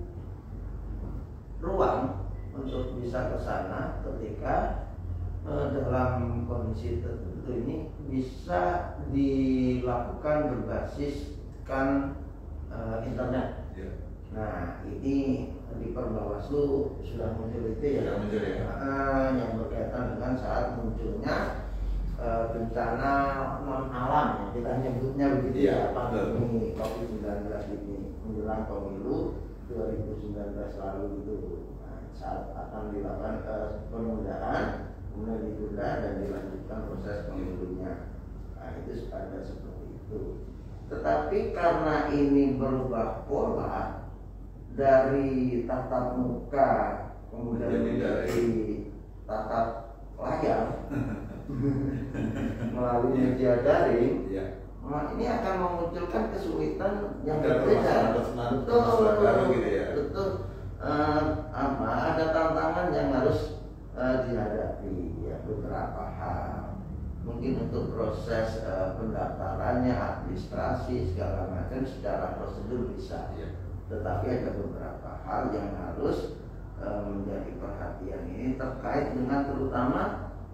ruang untuk bisa ke sana ketika uh, dalam kondisi tertentu ini bisa dilakukan berbasiskan uh, internet. Ya. Nah ini di Perbawaslu sudah muncul itu ya, muncul, ya. Uh, yang berkaitan dengan saat munculnya uh, bencana non alam, ya. Kita nyebutnya begitu ya, pandemi covid sembilan belas ini menjelang pemilu dua ribu sembilan belas lalu itu. Nah, saat akan dilakukan uh, penundaan, kemudian ditunda dan dilanjutkan proses pemilunya. Nah itu ada seperti itu. Tetapi karena ini berubah pola dari tatap muka kemudian menjadi tatap layar melalui media daring, ya. Nah, ini akan memunculkan kesulitan yang berbeda. Betul, gitu ya. betul. Uh, apa? Ada tantangan yang harus uh, dihadapi ya, beberapa hal. Mungkin untuk proses uh, pendaftarannya, administrasi segala macam secara prosedur bisa. Ya. tetapi ada beberapa hal yang harus e, menjadi perhatian ini terkait dengan terutama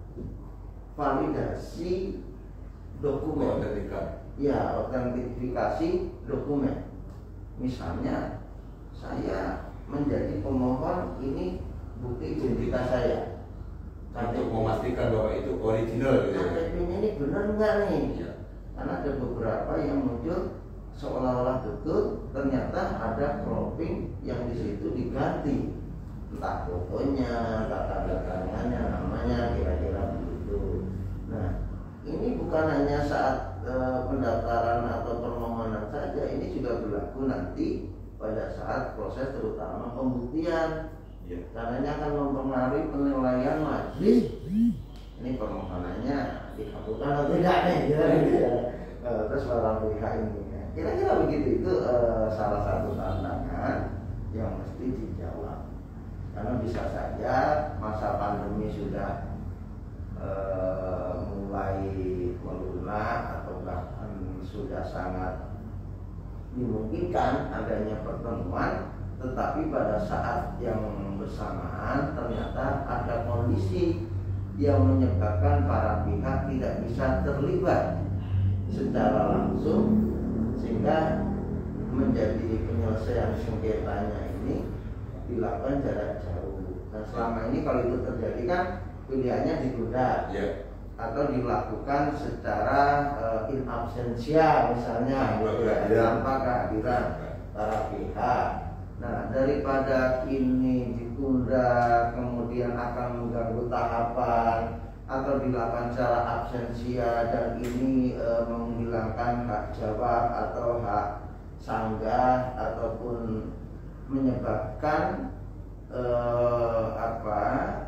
validasi dokumen, ya autentifikasi dokumen. Misalnya saya menjadi pemohon, ini bukti identitas saya. Untuk memastikan bahwa itu original gitu ya. K T P-nya ini benar nggak nih? Ya. Karena ada beberapa yang muncul seolah-olah betul, ternyata ada cropping yang di situ diganti, entah fotonya, latar belakangnya, namanya, kira-kira begitu. Nah, ini bukan hanya saat e, pendaftaran atau permohonan saja, ini juga berlaku nanti pada saat proses terutama pembuktian. Ya. Karena ini akan mempengaruhi penilaian majelis. Ini permohonannya dikabulkan atau tidak nih, kira-kira. Terus barang pihak ini, kira-kira begitu. Itu uh, salah satu tantangan yang mesti dijawab. Karena bisa saja masa pandemi sudah uh, mulai melunak atau bahkan sudah sangat dimungkinkan adanya pertemuan, tetapi pada saat yang bersamaan ternyata ada kondisi yang menyebabkan para pihak tidak bisa terlibat secara langsung, sehingga menjadi penyelesaian sengketanya ini dilakukan jarak jauh. Dan selama ini kalau itu terjadi kan pilihannya ditunda, ya, atau dilakukan secara uh, in absentia misalnya, tanpa kehadiran para pihak. Nah, daripada ini ditunda kemudian akan mengganggu tahapan atau dilakukan secara absensia dan ini e, menghilangkan hak jawab atau hak sanggah ataupun menyebabkan e, apa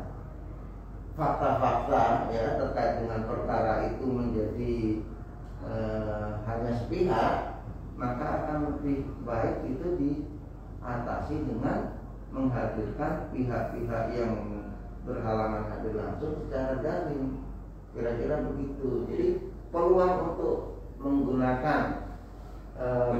fakta-fakta ya terkait dengan perkara itu menjadi e, hanya sepihak, maka akan lebih baik itu di atasi dengan menghadirkan pihak-pihak yang berhalangan hadir langsung secara daring, kira-kira begitu. Jadi peluang untuk menggunakan um,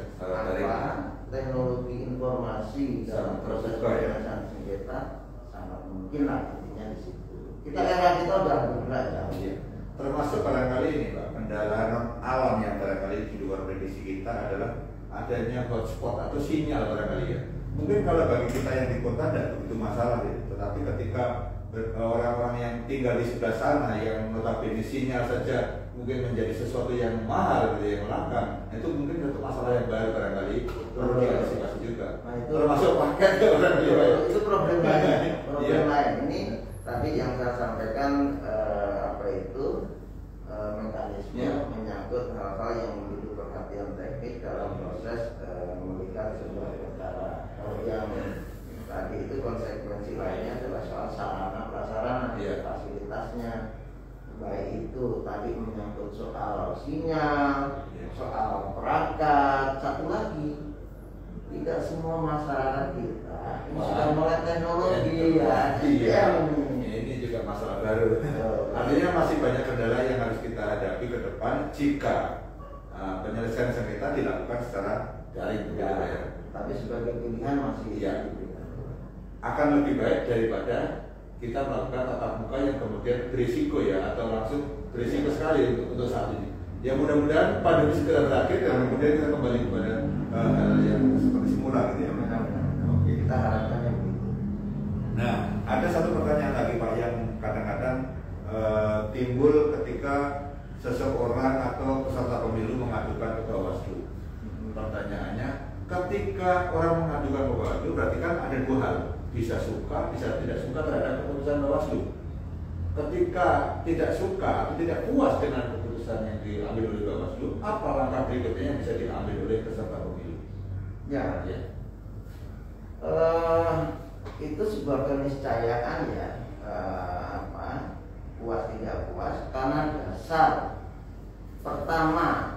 apa, teknologi informasi dalam proses penyelesaian sengketa sangat mungkin lah, intinya di situ. Kita era kita udah bergerak ya. Termasuk barangkali ini Pak, kendala alam yang barangkali di luar prediksi kita adalah adanya hotspot atau sinyal barangkali ya. Mungkin kalau bagi kita yang di kota tidak begitu masalah ya. Tetapi ketika orang-orang yang tinggal di sebelah sana yang notabene sinyal saja mungkin menjadi sesuatu yang mahal gitu, yang langka, itu mungkin satu masalah yang baru barangkali perlu diantisipasi juga. Nah, itu termasuk paket orang itu, itu problem lain. Problem yeah. lain ini tadi yang saya sampaikan eh, apa itu eh, mekanisme yeah. menyangkut hal-hal yang membutuhkan perhatian teknis dalam proses eh, melihat sebuah perkara. Kalau yang tadi itu konsekuensi lainnya adalah soal sarana prasarana, yeah. fasilitasnya, baik itu tadi menyangkut soal sinyal, yeah. soal perangkat. Satu lagi, tidak semua masyarakat kita ini sudah mulai teknologi ya. Iya. Ini juga masalah baru. Artinya masih banyak kendala yang harus kita hadapi ke depan jika uh, penyelesaian sengketa dilakukan secara daring. Ya, ya. Tapi sebagai pilihan masih ya. Akan lebih baik daripada kita melakukan tatap muka yang kemudian berisiko ya, atau langsung berisiko sekali untuk, untuk saat ini. Ya mudah-mudahan pandemi segera berakhir dan kemudian kita kembali kepada uh, hal yang seperti semula gitu ya. Oke, kita harapkannya begitu. Nah, ada satu pertanyaan lagi Pak yang kadang-kadang uh, timbul ketika seseorang atau peserta pemilu mengadukan ke Bawaslu. Pertanyaannya, ketika orang mengadukan ke Bawaslu berarti kan ada dua hal, bisa suka, bisa tidak suka terhadap keputusan Bawaslu. Ketika tidak suka atau tidak puas dengan keputusan yang diambil oleh Bawaslu, apa langkah berikutnya yang bisa diambil oleh peserta pemilu? Ya, ya. Uh, itu sebuah keniscayaan ya, uh, apa, puas tidak puas karena dasar pertama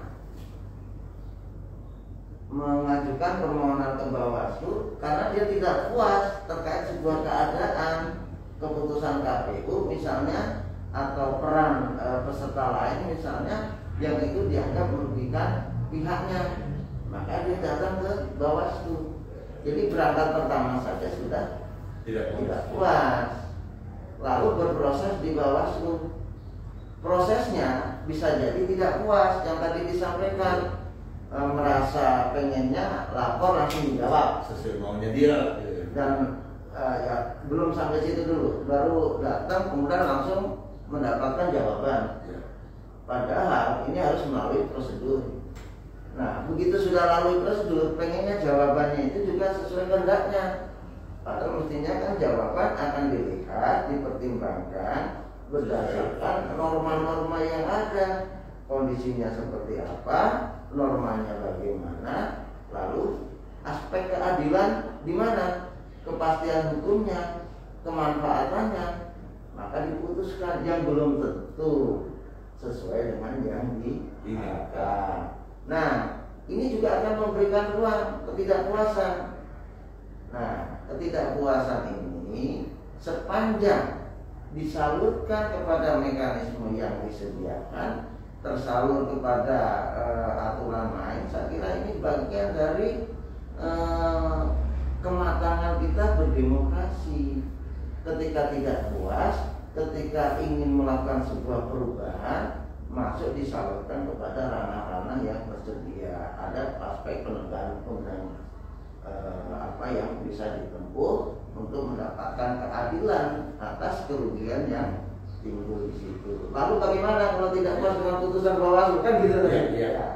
mengajukan permohonan ke Bawaslu karena dia tidak puas terkait sebuah keadaan keputusan K P U misalnya, atau peran e, peserta lain misalnya yang itu dianggap merugikan pihaknya, maka dia datang ke Bawaslu. Jadi berangkat pertama saja sudah Tidak puas. tidak puas, lalu berproses di Bawaslu. Prosesnya bisa jadi tidak puas, yang tadi disampaikan e, merasa pengennya lapor langsung dijawab Sesuai maunya dia. Gitu. dan e, ya belum sampai situ dulu, baru datang kemudian langsung mendapatkan jawaban. Ya. Padahal ini harus melalui prosedur. Nah, begitu sudah lalui prosedur, pengennya jawabannya itu juga sesuai kehendaknya. Padahal mestinya kan jawaban akan dilihat, dipertimbangkan berdasarkan norma-norma yang ada, kondisinya seperti apa, normanya bagaimana, lalu aspek keadilan di mana, kepastian hukumnya, kemanfaatannya, maka diputuskan yang belum tentu sesuai dengan yang diinginkan. Nah, ini juga akan memberikan ruang ketidakpuasan. Nah, ketidakpuasan ini sepanjang disalurkan kepada mekanisme yang disediakan, tersalur kepada uh, aturan main, saya kira ini bagian dari uh, kematangan kita berdemokrasi. Ketika tidak puas, ketika ingin melakukan sebuah perubahan, masuk disalurkan kepada ranah-ranah yang tersedia. Ada aspek penegakan hukum dan eh, apa yang bisa ditempuh untuk mendapatkan keadilan atas kerugian yang timbul di situ. Lalu bagaimana kalau tidak puas dengan putusan Bawaslu, kan gitu ya, ya. ya.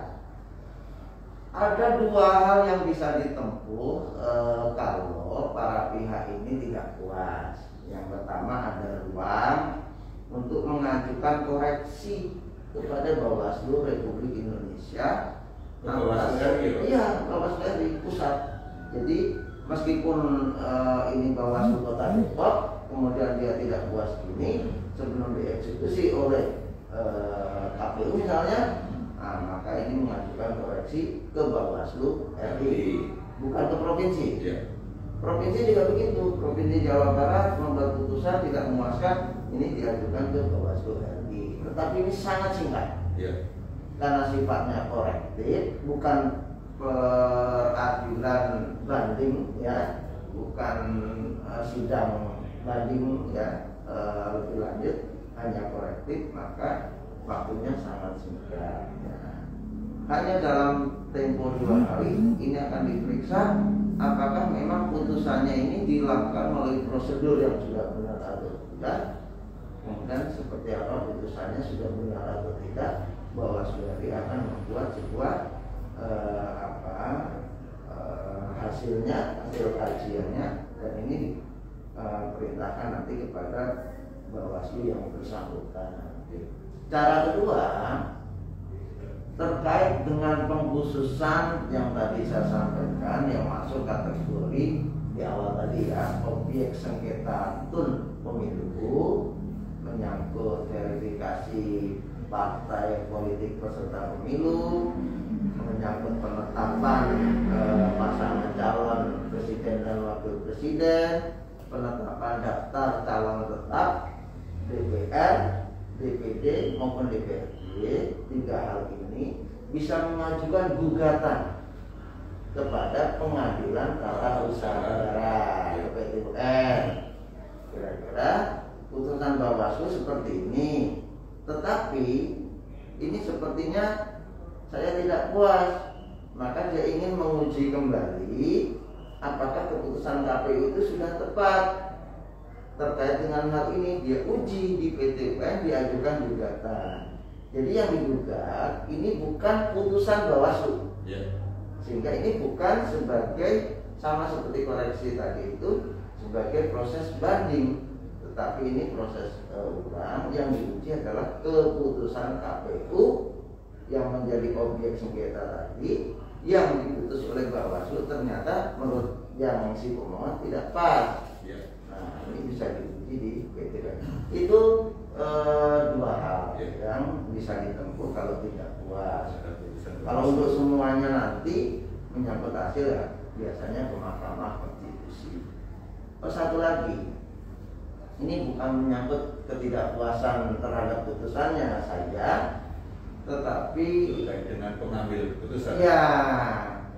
Ada dua hal yang bisa ditempuh eh, kalau para pihak ini tidak puas. Yang pertama, ada ruang untuk mengajukan koreksi kepada Bawaslu Republik Indonesia. Bawaslu R I. Iya, Bawaslu R I pusat. Jadi meskipun uh, ini Bawaslu Kota Depok, kemudian dia tidak puas ini, sebelum dieksekusi oleh uh, K P U misalnya, nah, maka ini mengajukan koreksi ke Bawaslu R I, bukan ke provinsi. Ya. Provinsi juga begitu. Provinsi Jawa Barat membuat putusan tidak memuaskan, ini diajukan ke Bawaslu R I. Tetapi ini sangat singkat, Ya. karena sifatnya korektif, bukan peradilan banding, ya, bukan uh, sidang banding, ya, uh, lebih lanjut, hanya korektif, maka waktunya sangat singkat. Ya. Hanya dalam tempo dua hari ini akan diperiksa apakah memang putusannya ini dilakukan melalui prosedur yang sudah benar atau tidak. Kemudian seperti apa putusannya sudah benar atau tidak, Bawaslu R I akan membuat sebuah eh, apa eh, hasilnya, hasil kajiannya, dan ini eh, perintahkan nanti kepada Bawaslu yang bersangkutan. Cara kedua terkait dengan pengkhususan yang tadi saya sampaikan, yang masuk kategori di awal tadi ya, objek sengketa tun pemilu, menyangkut verifikasi partai politik peserta pemilu, menyangkut penetapan eh, pasangan calon presiden dan wakil presiden, penetapan daftar calon tetap D P R, D P D maupun D P R D. Tiga hal ini bisa mengajukan gugatan kepada Pengadilan Tata Usaha Negara P T U N. Kira-kira putusan Bawaslu seperti ini, tetapi ini sepertinya saya tidak puas, maka dia ingin menguji kembali apakah keputusan K P U itu sudah tepat. Terkait dengan hal ini dia uji di P T U N, diajukan gugatan. Jadi yang digugat ini bukan putusan Bawaslu, Ya. sehingga ini bukan sebagai, sama seperti koreksi tadi itu, sebagai proses banding, tetapi ini proses uh, ulang. Yang diuji adalah keputusan K P U yang menjadi objek sengketa tadi, yang diputus oleh Bawaslu ternyata menurut yang si pemohon tidak pas. Ya. Nah, ini bisa diuji di P T U N. Itu eh, dua hal Ya. yang bisa ditempuh kalau tidak puas. Ada putusan Kalau Bawaslu. untuk semuanya nanti menyangkut hasil ya biasanya ke Mahkamah Konstitusi. Oh, satu lagi, ini bukan menyangkut ketidakpuasan terhadap putusannya saja, tetapi terkait dengan pengambil putusan. ya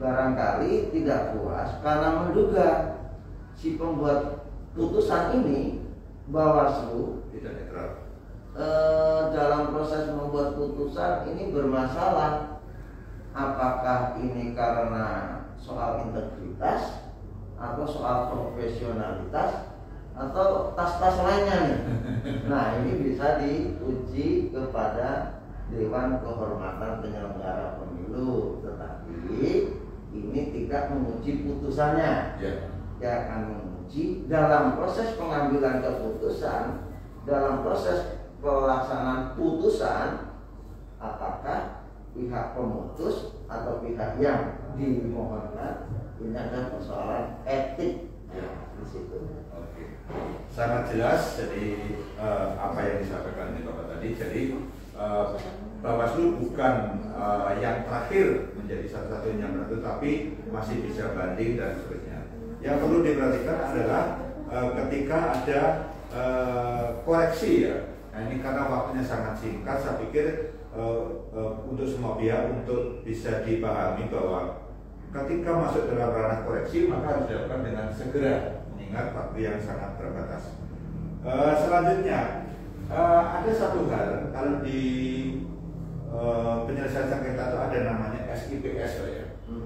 barangkali tidak puas karena menduga si pembuat putusan ini Bawaslu Tidak netral. eh, dalam proses membuat putusan ini bermasalah. Apakah ini karena soal integritas atau soal profesionalitas atau tas-tas lainnya nih? Nah, ini bisa diuji kepada Dewan Kehormatan Penyelenggara Pemilu, tetapi ini tidak menguji putusannya. Ya. Dia akan menguji dalam proses pengambilan keputusan, dalam proses pelaksanaan putusan, apakah pihak pemutus atau pihak yang dimohonkan ini ada persoalan etik ya, di situ. Oke, sangat jelas. Jadi eh, apa yang disampaikan ini Bapak tadi, jadi eh, Bawaslu bukan eh, yang terakhir menjadi satu-satunya menentu, tapi masih bisa banding dan seterusnya. Yang perlu diperhatikan adalah eh, ketika ada eh, koreksi ya. Nah ini karena waktunya sangat singkat, saya pikir uh, uh, untuk semua pihak untuk bisa dipahami bahwa ketika masuk dalam ranah koreksi maka harus dilakukan dengan segera, mengingat waktu yang sangat terbatas. Uh, selanjutnya uh, ada satu hal, kalau di uh, penyelesaian sengketa itu ada namanya S I P S ya.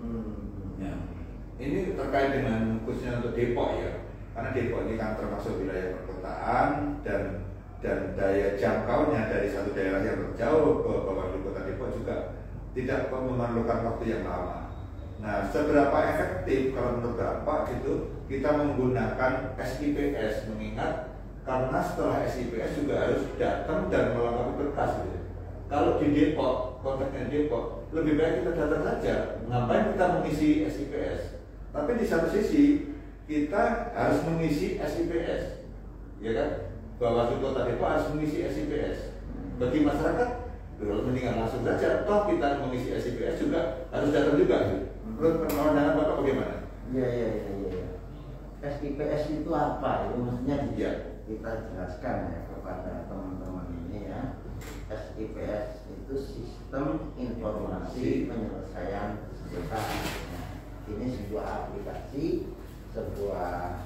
Ya. Ini terkait dengan khususnya untuk Depok ya, karena Depok ini kan termasuk wilayah perkotaan dan dan daya jangkaunya dari satu daerah yang terjauh ke Bawaslu Kota Depok juga tidak memerlukan waktu yang lama. Nah, seberapa efektif kalau menurut Bapak gitu kita menggunakan S I P S, mengingat karena setelah S I P S juga harus datang dan melengkapi berkas gitu. Kalau di Depok, konteksnya Depok, lebih baik kita datang saja. Ngapain kita mengisi S I P S? Tapi di satu sisi kita harus mengisi S I P S, ya kan? Bawaslu Kota Depok harus mengisi S I P S. Bagi masyarakat, mendingan langsung saja. Toh kita mengisi S I P S juga harus datang juga. Menurut pandangan Bapak bagaimana? Iya iya iya. Ya. S I P S itu apa? Itu maksudnya ya. Kita jelaskan ya kepada teman-teman ini ya. S I P S itu Sistem Informasi Penyelesaian Sengketa. Nah, ini sebuah aplikasi, sebuah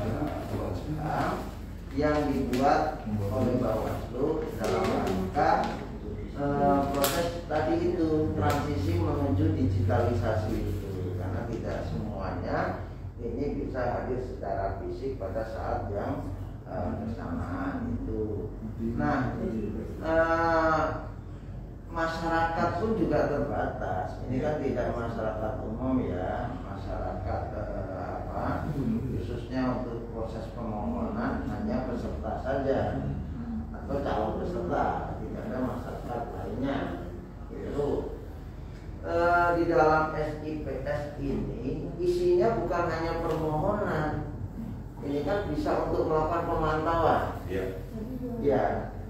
program uh, yang dibuat oleh Bawaslu dalam rangka uh, proses tadi itu transisi menuju digitalisasi itu, karena tidak semuanya ini bisa hadir secara fisik pada saat yang uh, bersamaan itu. Nah, uh, masyarakat pun juga terbatas. Ini kan tidak masyarakat umum ya, masyarakat uh, apa khususnya untuk proses pemohonan hanya peserta saja atau calon peserta, tidak ada masyarakat lainnya. Itu e, di dalam S I P S ini isinya bukan hanya permohonan, ini kan bisa untuk melakukan pemantauan. Ya. Ya,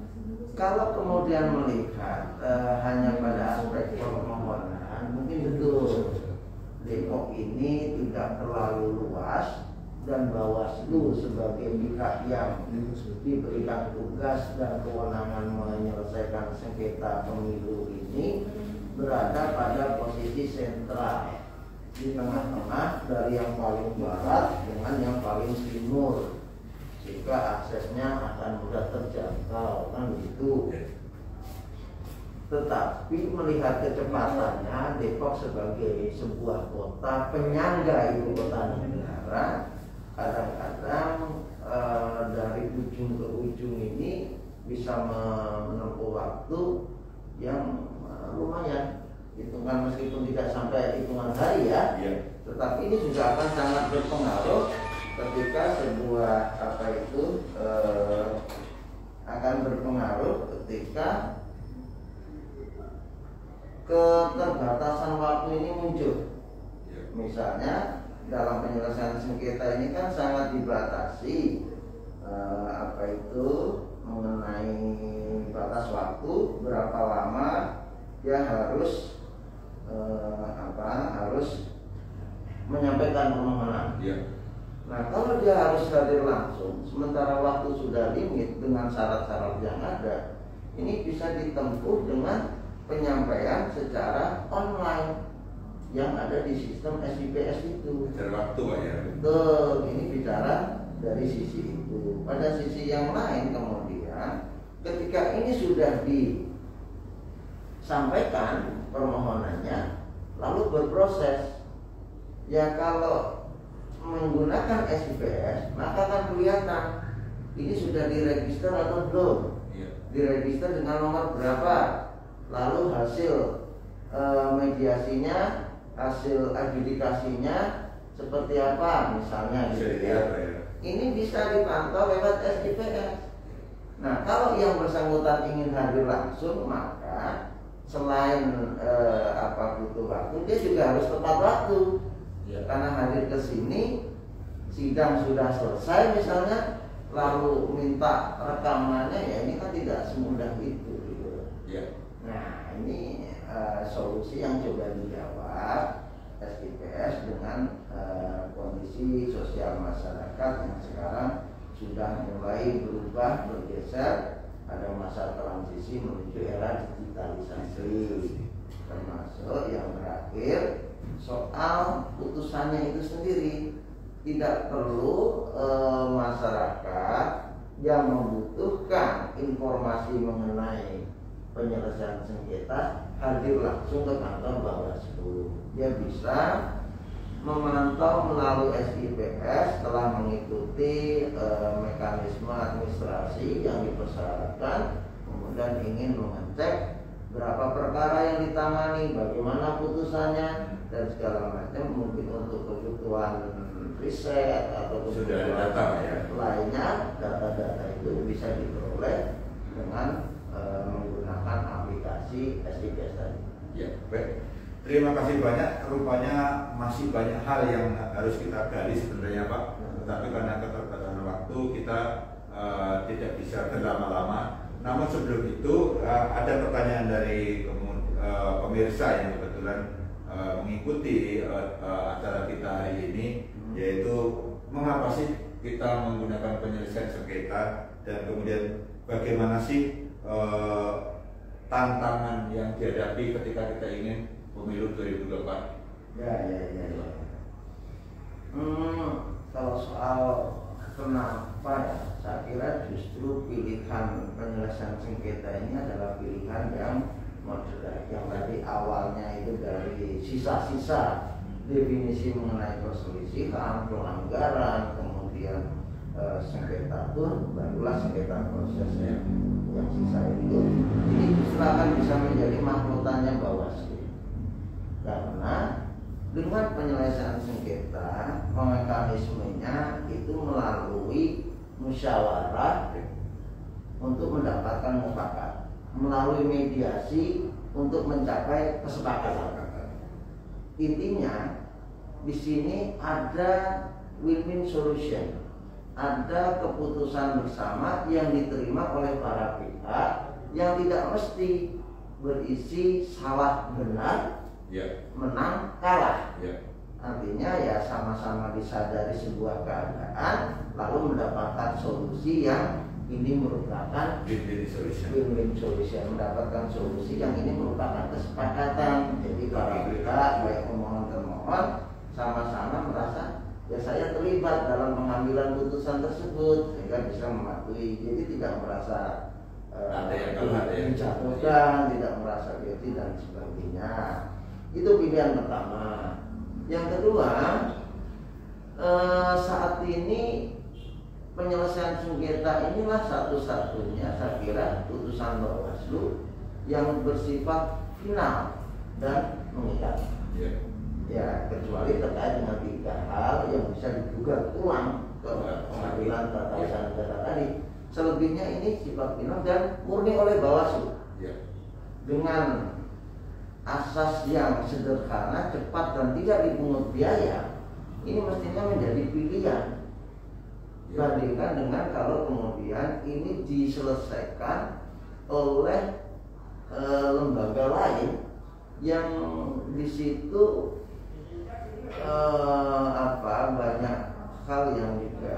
kalau kemudian melihat e, hanya pada aspek permohonan, mungkin betul Depok ini tidak terlalu luas dan Bawaslu sebagai pihak yang diberikan tugas dan kewenangan menyelesaikan sengketa pemilu ini berada pada posisi sentral di tengah-tengah dari yang paling barat dengan yang paling timur, sehingga aksesnya akan mudah terjangkau kan gitu. Tetapi melihat kecepatannya, Depok sebagai sebuah kota penyangga ibu kota negara, kadang-kadang e, dari ujung ke ujung ini bisa menempuh waktu yang e, lumayan, hitungan meskipun tidak sampai hitungan hari ya, ya. Tetapi ini juga akan sangat berpengaruh ketika sebuah apa itu e, akan berpengaruh ketika keterbatasan waktu ini muncul. Misalnya dalam penyelesaian sengketa ini kan sangat dibatasi eh, apa itu mengenai batas waktu berapa lama dia harus eh, apa harus menyampaikan permohonan. Ya. Nah, kalau dia harus hadir langsung, sementara waktu sudah limit dengan syarat-syarat yang ada, ini bisa ditempuh dengan penyampaian secara online. yang ada di sistem S I P S itu. Bicara waktu Pak ya. Betul, ini bicara dari sisi itu. Pada sisi yang lain kemudian ketika ini sudah disampaikan permohonannya lalu berproses, ya kalau menggunakan S I P S maka akan kelihatan ini sudah diregister atau belum, Iya. diregister dengan nomor berapa, lalu hasil e, mediasinya, hasil adjudikasinya seperti apa misalnya Bisa gitu dilihat ya. Pak ya. Ini bisa dipantau lewat S I P S. Nah, kalau yang bersangkutan ingin hadir langsung, maka selain eh, apa butuh waktu, dia juga harus tepat waktu. Ya. Karena hadir ke sini, sidang sudah selesai misalnya, lalu minta rekamannya, ya ini kan tidak semudah itu. Gitu. Ya. Nah, ini eh, solusi yang coba dijawab S I P S dengan eh, kondisi sosial masyarakat yang sekarang sudah mulai berubah, bergeser, ada masa transisi menuju era digitalisasi, termasuk yang terakhir soal putusannya itu sendiri. Tidak perlu eh, masyarakat yang membutuhkan informasi mengenai penyelesaian sengketa hadir langsung ke kantor Bawaslu. Dia bisa memantau melalui S I P S telah mengikuti e, mekanisme administrasi yang dipersyaratkan, kemudian ingin mengecek berapa perkara yang ditangani, bagaimana putusannya dan segala macam, mungkin untuk kebutuhan riset atau Sudah ada kebutuhan data ya. lainnya, data-data itu bisa diperoleh dengan e, menggunakan aplikasi S I P S tadi. Ya, baik. Terima kasih banyak. Rupanya masih banyak hal yang harus kita gali sebenarnya Pak. Tetapi karena keterbatasan waktu kita uh, tidak bisa berlama-lama. Namun sebelum itu uh, ada pertanyaan dari uh, pemirsa yang kebetulan uh, mengikuti uh, uh, acara kita hari ini, yaitu mengapa sih kita menggunakan penyelesaian sengketa dan kemudian bagaimana sih uh, tantangan yang dihadapi ketika kita ingin pemilu dua ribu dua puluh empat. Ya, ya, ya, ya. Hmm, kalau soal kenapa ya, saya kira justru pilihan penyelesaian sengketa ini adalah pilihan yang moderat. Yang tadi awalnya itu dari sisa-sisa definisi mengenai perselisihan, pelanggaran, kemudian eh, sengketa pun, barulah sengketa prosesnya yang sisa itu. Ini justru akan bisa menjadi mahkotannya Bawaslu. Karena dengan penyelesaian sengketa, mekanismenya itu melalui musyawarah untuk mendapatkan mufakat, melalui mediasi untuk mencapai kesepakatan. Intinya di sini ada win-win solution, ada keputusan bersama yang diterima oleh para pihak yang tidak mesti berisi salah benar, Ya. menang kalah. Ya. Artinya ya sama-sama disadari sebuah keadaan lalu mendapatkan solusi yang ini merupakan Win-win solution. win-win solution, mendapatkan solusi yang ini merupakan kesepakatan. Jadi para pihak baik pemohon termohon sama-sama merasa ya saya terlibat dalam pengambilan putusan tersebut sehingga bisa mematuhi. Jadi tidak merasa Ada yang kalah, ada yang menjatuhkan, tidak merasa guilty dan sebagainya. Itu pilihan pertama. Yang kedua, eh, saat ini penyelesaian sengketa inilah satu-satunya saya kira putusan Bawaslu yang bersifat final dan mengikat. Ya. Ya, kecuali terkait dengan tiga hal yang bisa digugat ulang ke pengadilan tata usaha negara tadi. Selebihnya ini sifat final dan murni oleh Bawaslu. Ya. Dengan asas yang sederhana, cepat dan tidak dipungut biaya, ini mestinya menjadi pilihan. Bandingkan dengan kalau kemudian ini diselesaikan oleh e, lembaga lain yang di situ e, apa banyak hal yang juga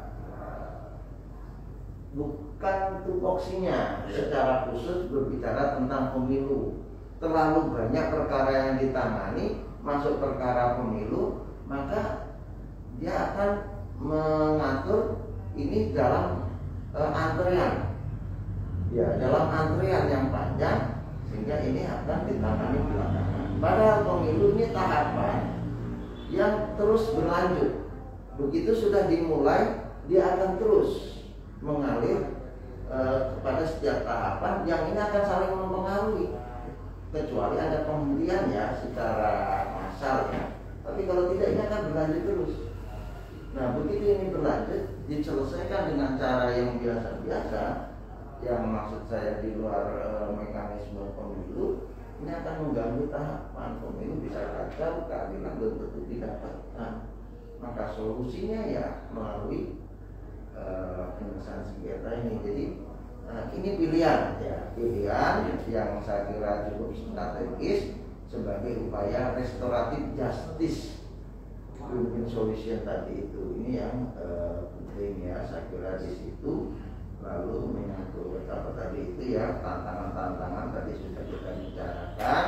bukan tupoksinya secara khusus berbicara tentang pemilu. Terlalu banyak perkara yang ditangani masuk perkara pemilu, maka dia akan mengatur ini dalam uh, antrian, ya dalam antrian yang panjang, sehingga ini akan ditangani belakangan. Padahal pemilu ini tahapan yang terus berlanjut. Begitu sudah dimulai, dia akan terus mengalir uh, kepada setiap tahapan yang ini akan saling mempengaruhi. Kecuali ada pembelian ya secara massal ya. Tapi kalau tidak, ini akan berlanjut terus. Nah, begitu ini berlanjut, diselesaikan dengan cara yang biasa-biasa, yang maksud saya di luar e, mekanisme pemilu, ini akan mengganggu tahapan pemilu, bisa kacau, keadilan belum tentu didapatkan. Maka solusinya ya melalui e, penyelesaian sengketa ini. Jadi Nah, ini pilihan ya, pilihan yang saya kira cukup strategis sebagai upaya restoratif justice, win-win solution tadi itu. Ini yang uh, penting ya, saya kira di situ. Lalu menyangkut apa tadi itu ya, tantangan-tantangan tadi sudah kita bicarakan.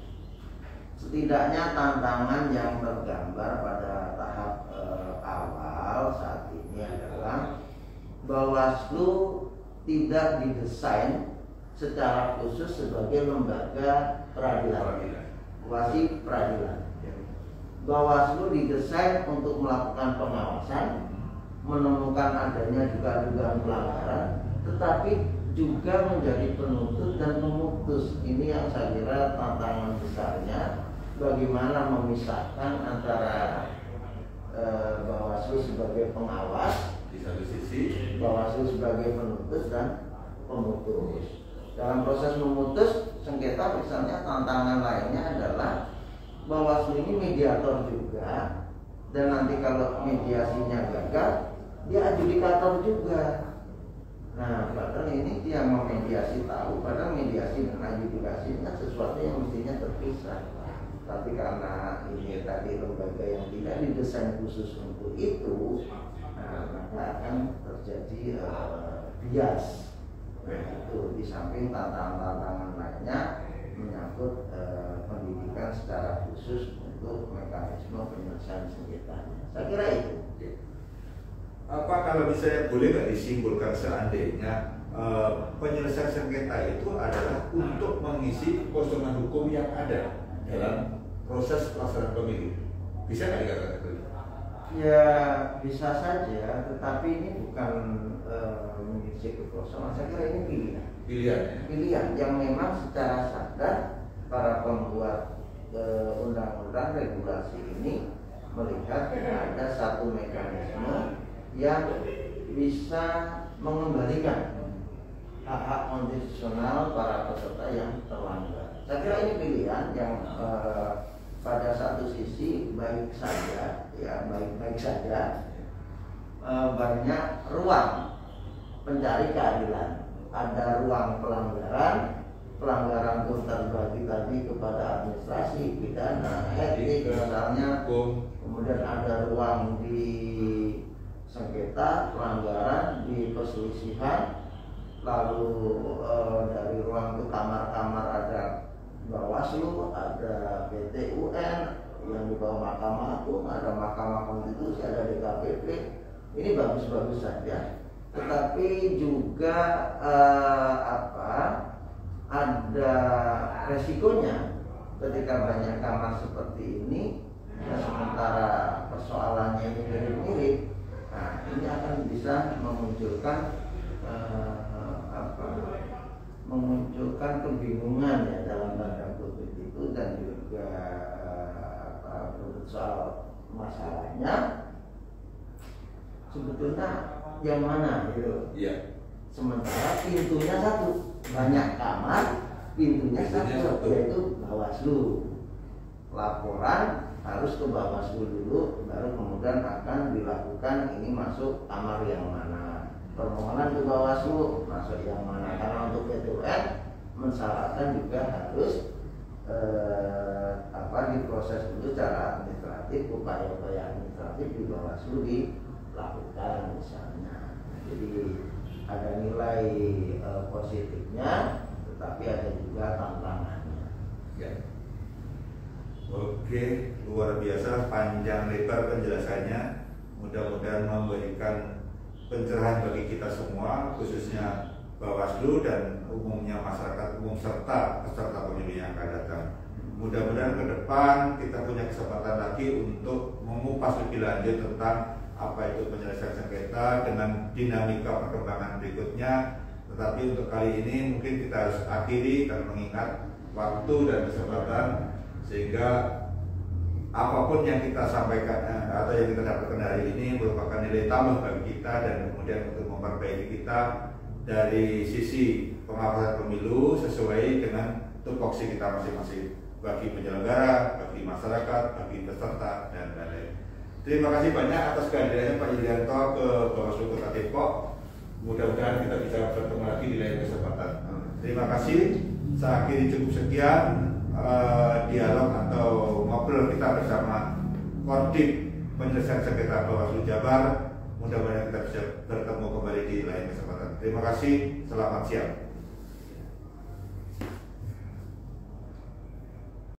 Setidaknya tantangan yang tergambar pada tahap uh, awal saat ini adalah Bawaslu tidak didesain secara khusus sebagai lembaga peradilan, wajib peradilan. Bawaslu didesain untuk melakukan pengawasan, menemukan adanya juga dugaan pelanggaran, tetapi juga menjadi penuntut dan memutus. Ini yang saya kira tantangan besarnya, bagaimana memisahkan antara e, Bawaslu sebagai pengawas di satu sisi, Bawaslu sebagai penuntut dan pemutus. Dalam proses memutus sengketa misalnya, tantangan lainnya adalah Bawaslu ini mediator juga, dan nanti kalau mediasinya gagal, dia adjudikator juga. Nah, padahal ini dia memediasi tahu, padahal mediasi dan adjudikasi itu sesuatu yang mestinya terpisah. Tapi karena ini tadi lembaga yang tidak didesain khusus untuk itu, nah, maka akan terjadi uh, bias. Nah, itu di samping tantangan-tantangan lainnya menyangkut uh, pendidikan secara khusus untuk mekanisme penyelesaian sengketa. Saya kira itu. Apa kalau misalnya boleh nggak disimpulkan seandainya uh, penyelesaian sengketa itu adalah untuk mengisi kekosongan hukum yang ada dalam proses pelaksanaan pemilu? Bisa nggak dikatakan itu? Ya bisa saja, tetapi ini bukan uh, mengisi kekosongan. Saya kira ini pilihan. Pilihan. Pilihan yang memang secara sadar para pembuat uh, undang-undang regulasi ini melihat ada satu mekanisme yang bisa mengembalikan hak-hak konstitusional para peserta yang terlanggar. Saya kira ini pilihan yang uh, pada satu sisi baik saja, ya baik-baik saja, e, banyak ruang pencari keadilan, ada ruang pelanggaran, pelanggaran pun terbagi tadi kepada administrasi, pidana, etik misalnya, kemudian ada ruang di sengketa, pelanggaran di perselisihan, lalu e, dari ruang ke kamar-kamar ada Bawaslu, ada B T U N yang di bawah Mahkamah Agung, ada Mahkamah Konstitusi, ada D K P P. Ini bagus-bagus saja, tetapi juga eh, apa? Ada resikonya ketika banyak kamar seperti ini, ya, sementara persoalannya ini mirip-mirip. Nah, ini akan bisa memunculkan eh, apa? memunculkan kebingungan ya dalam tanda kutip itu, dan juga apa, soal masalahnya sebetulnya yang mana gitu. Iya. Sementara pintunya satu, banyak kamar, pintunya, pintunya satu, satu, yaitu Bawaslu. Laporan harus ke Bawaslu dulu, baru kemudian akan dilakukan ini masuk kamar yang mana. Permohonan ke Bawaslu masuk yang mana, karena untuk P T U N mensyaratkan juga harus eh, apa diproses dulu secara administratif, upaya-upaya administratif di Bawaslu dilakukan misalnya. Jadi ada nilai eh, positifnya, tetapi ada juga tantangannya. Ya. Oke, luar biasa panjang lebar penjelasannya. Mudah-mudahan memberikan pencerahan bagi kita semua, khususnya Bawaslu dan umumnya masyarakat umum serta peserta pemilu yang akan datang. Mudah-mudahan ke depan kita punya kesempatan lagi untuk mengupas lebih lanjut tentang apa itu penyelesaian sengketa dengan dinamika perkembangan berikutnya. Tetapi untuk kali ini mungkin kita harus akhiri karena mengingat waktu dan kesempatan, sehingga apapun yang kita sampaikan atau yang kita dapatkan hari ini merupakan nilai tambah bagi kita dan kemudian untuk memperbaiki kita dari sisi pengawasan pemilu sesuai dengan tupoksi kita masing-masing, bagi penyelenggara, bagi masyarakat, bagi peserta dan lain-lain. Terima kasih banyak atas kehadirannya Pak Yulianto ke Bawaslu Kota Depok. Mudah-mudahan kita bisa bertemu lagi di lain kesempatan. Terima kasih. Saya akhiri cukup sekian uh, dialog atau ngobrol kita bersama Kodim Penyelesaian Sengketa Bawaslu Jabar. Mudah-mudahan kita bisa bertemu kembali di lain kesempatan. Terima kasih. Selamat siang.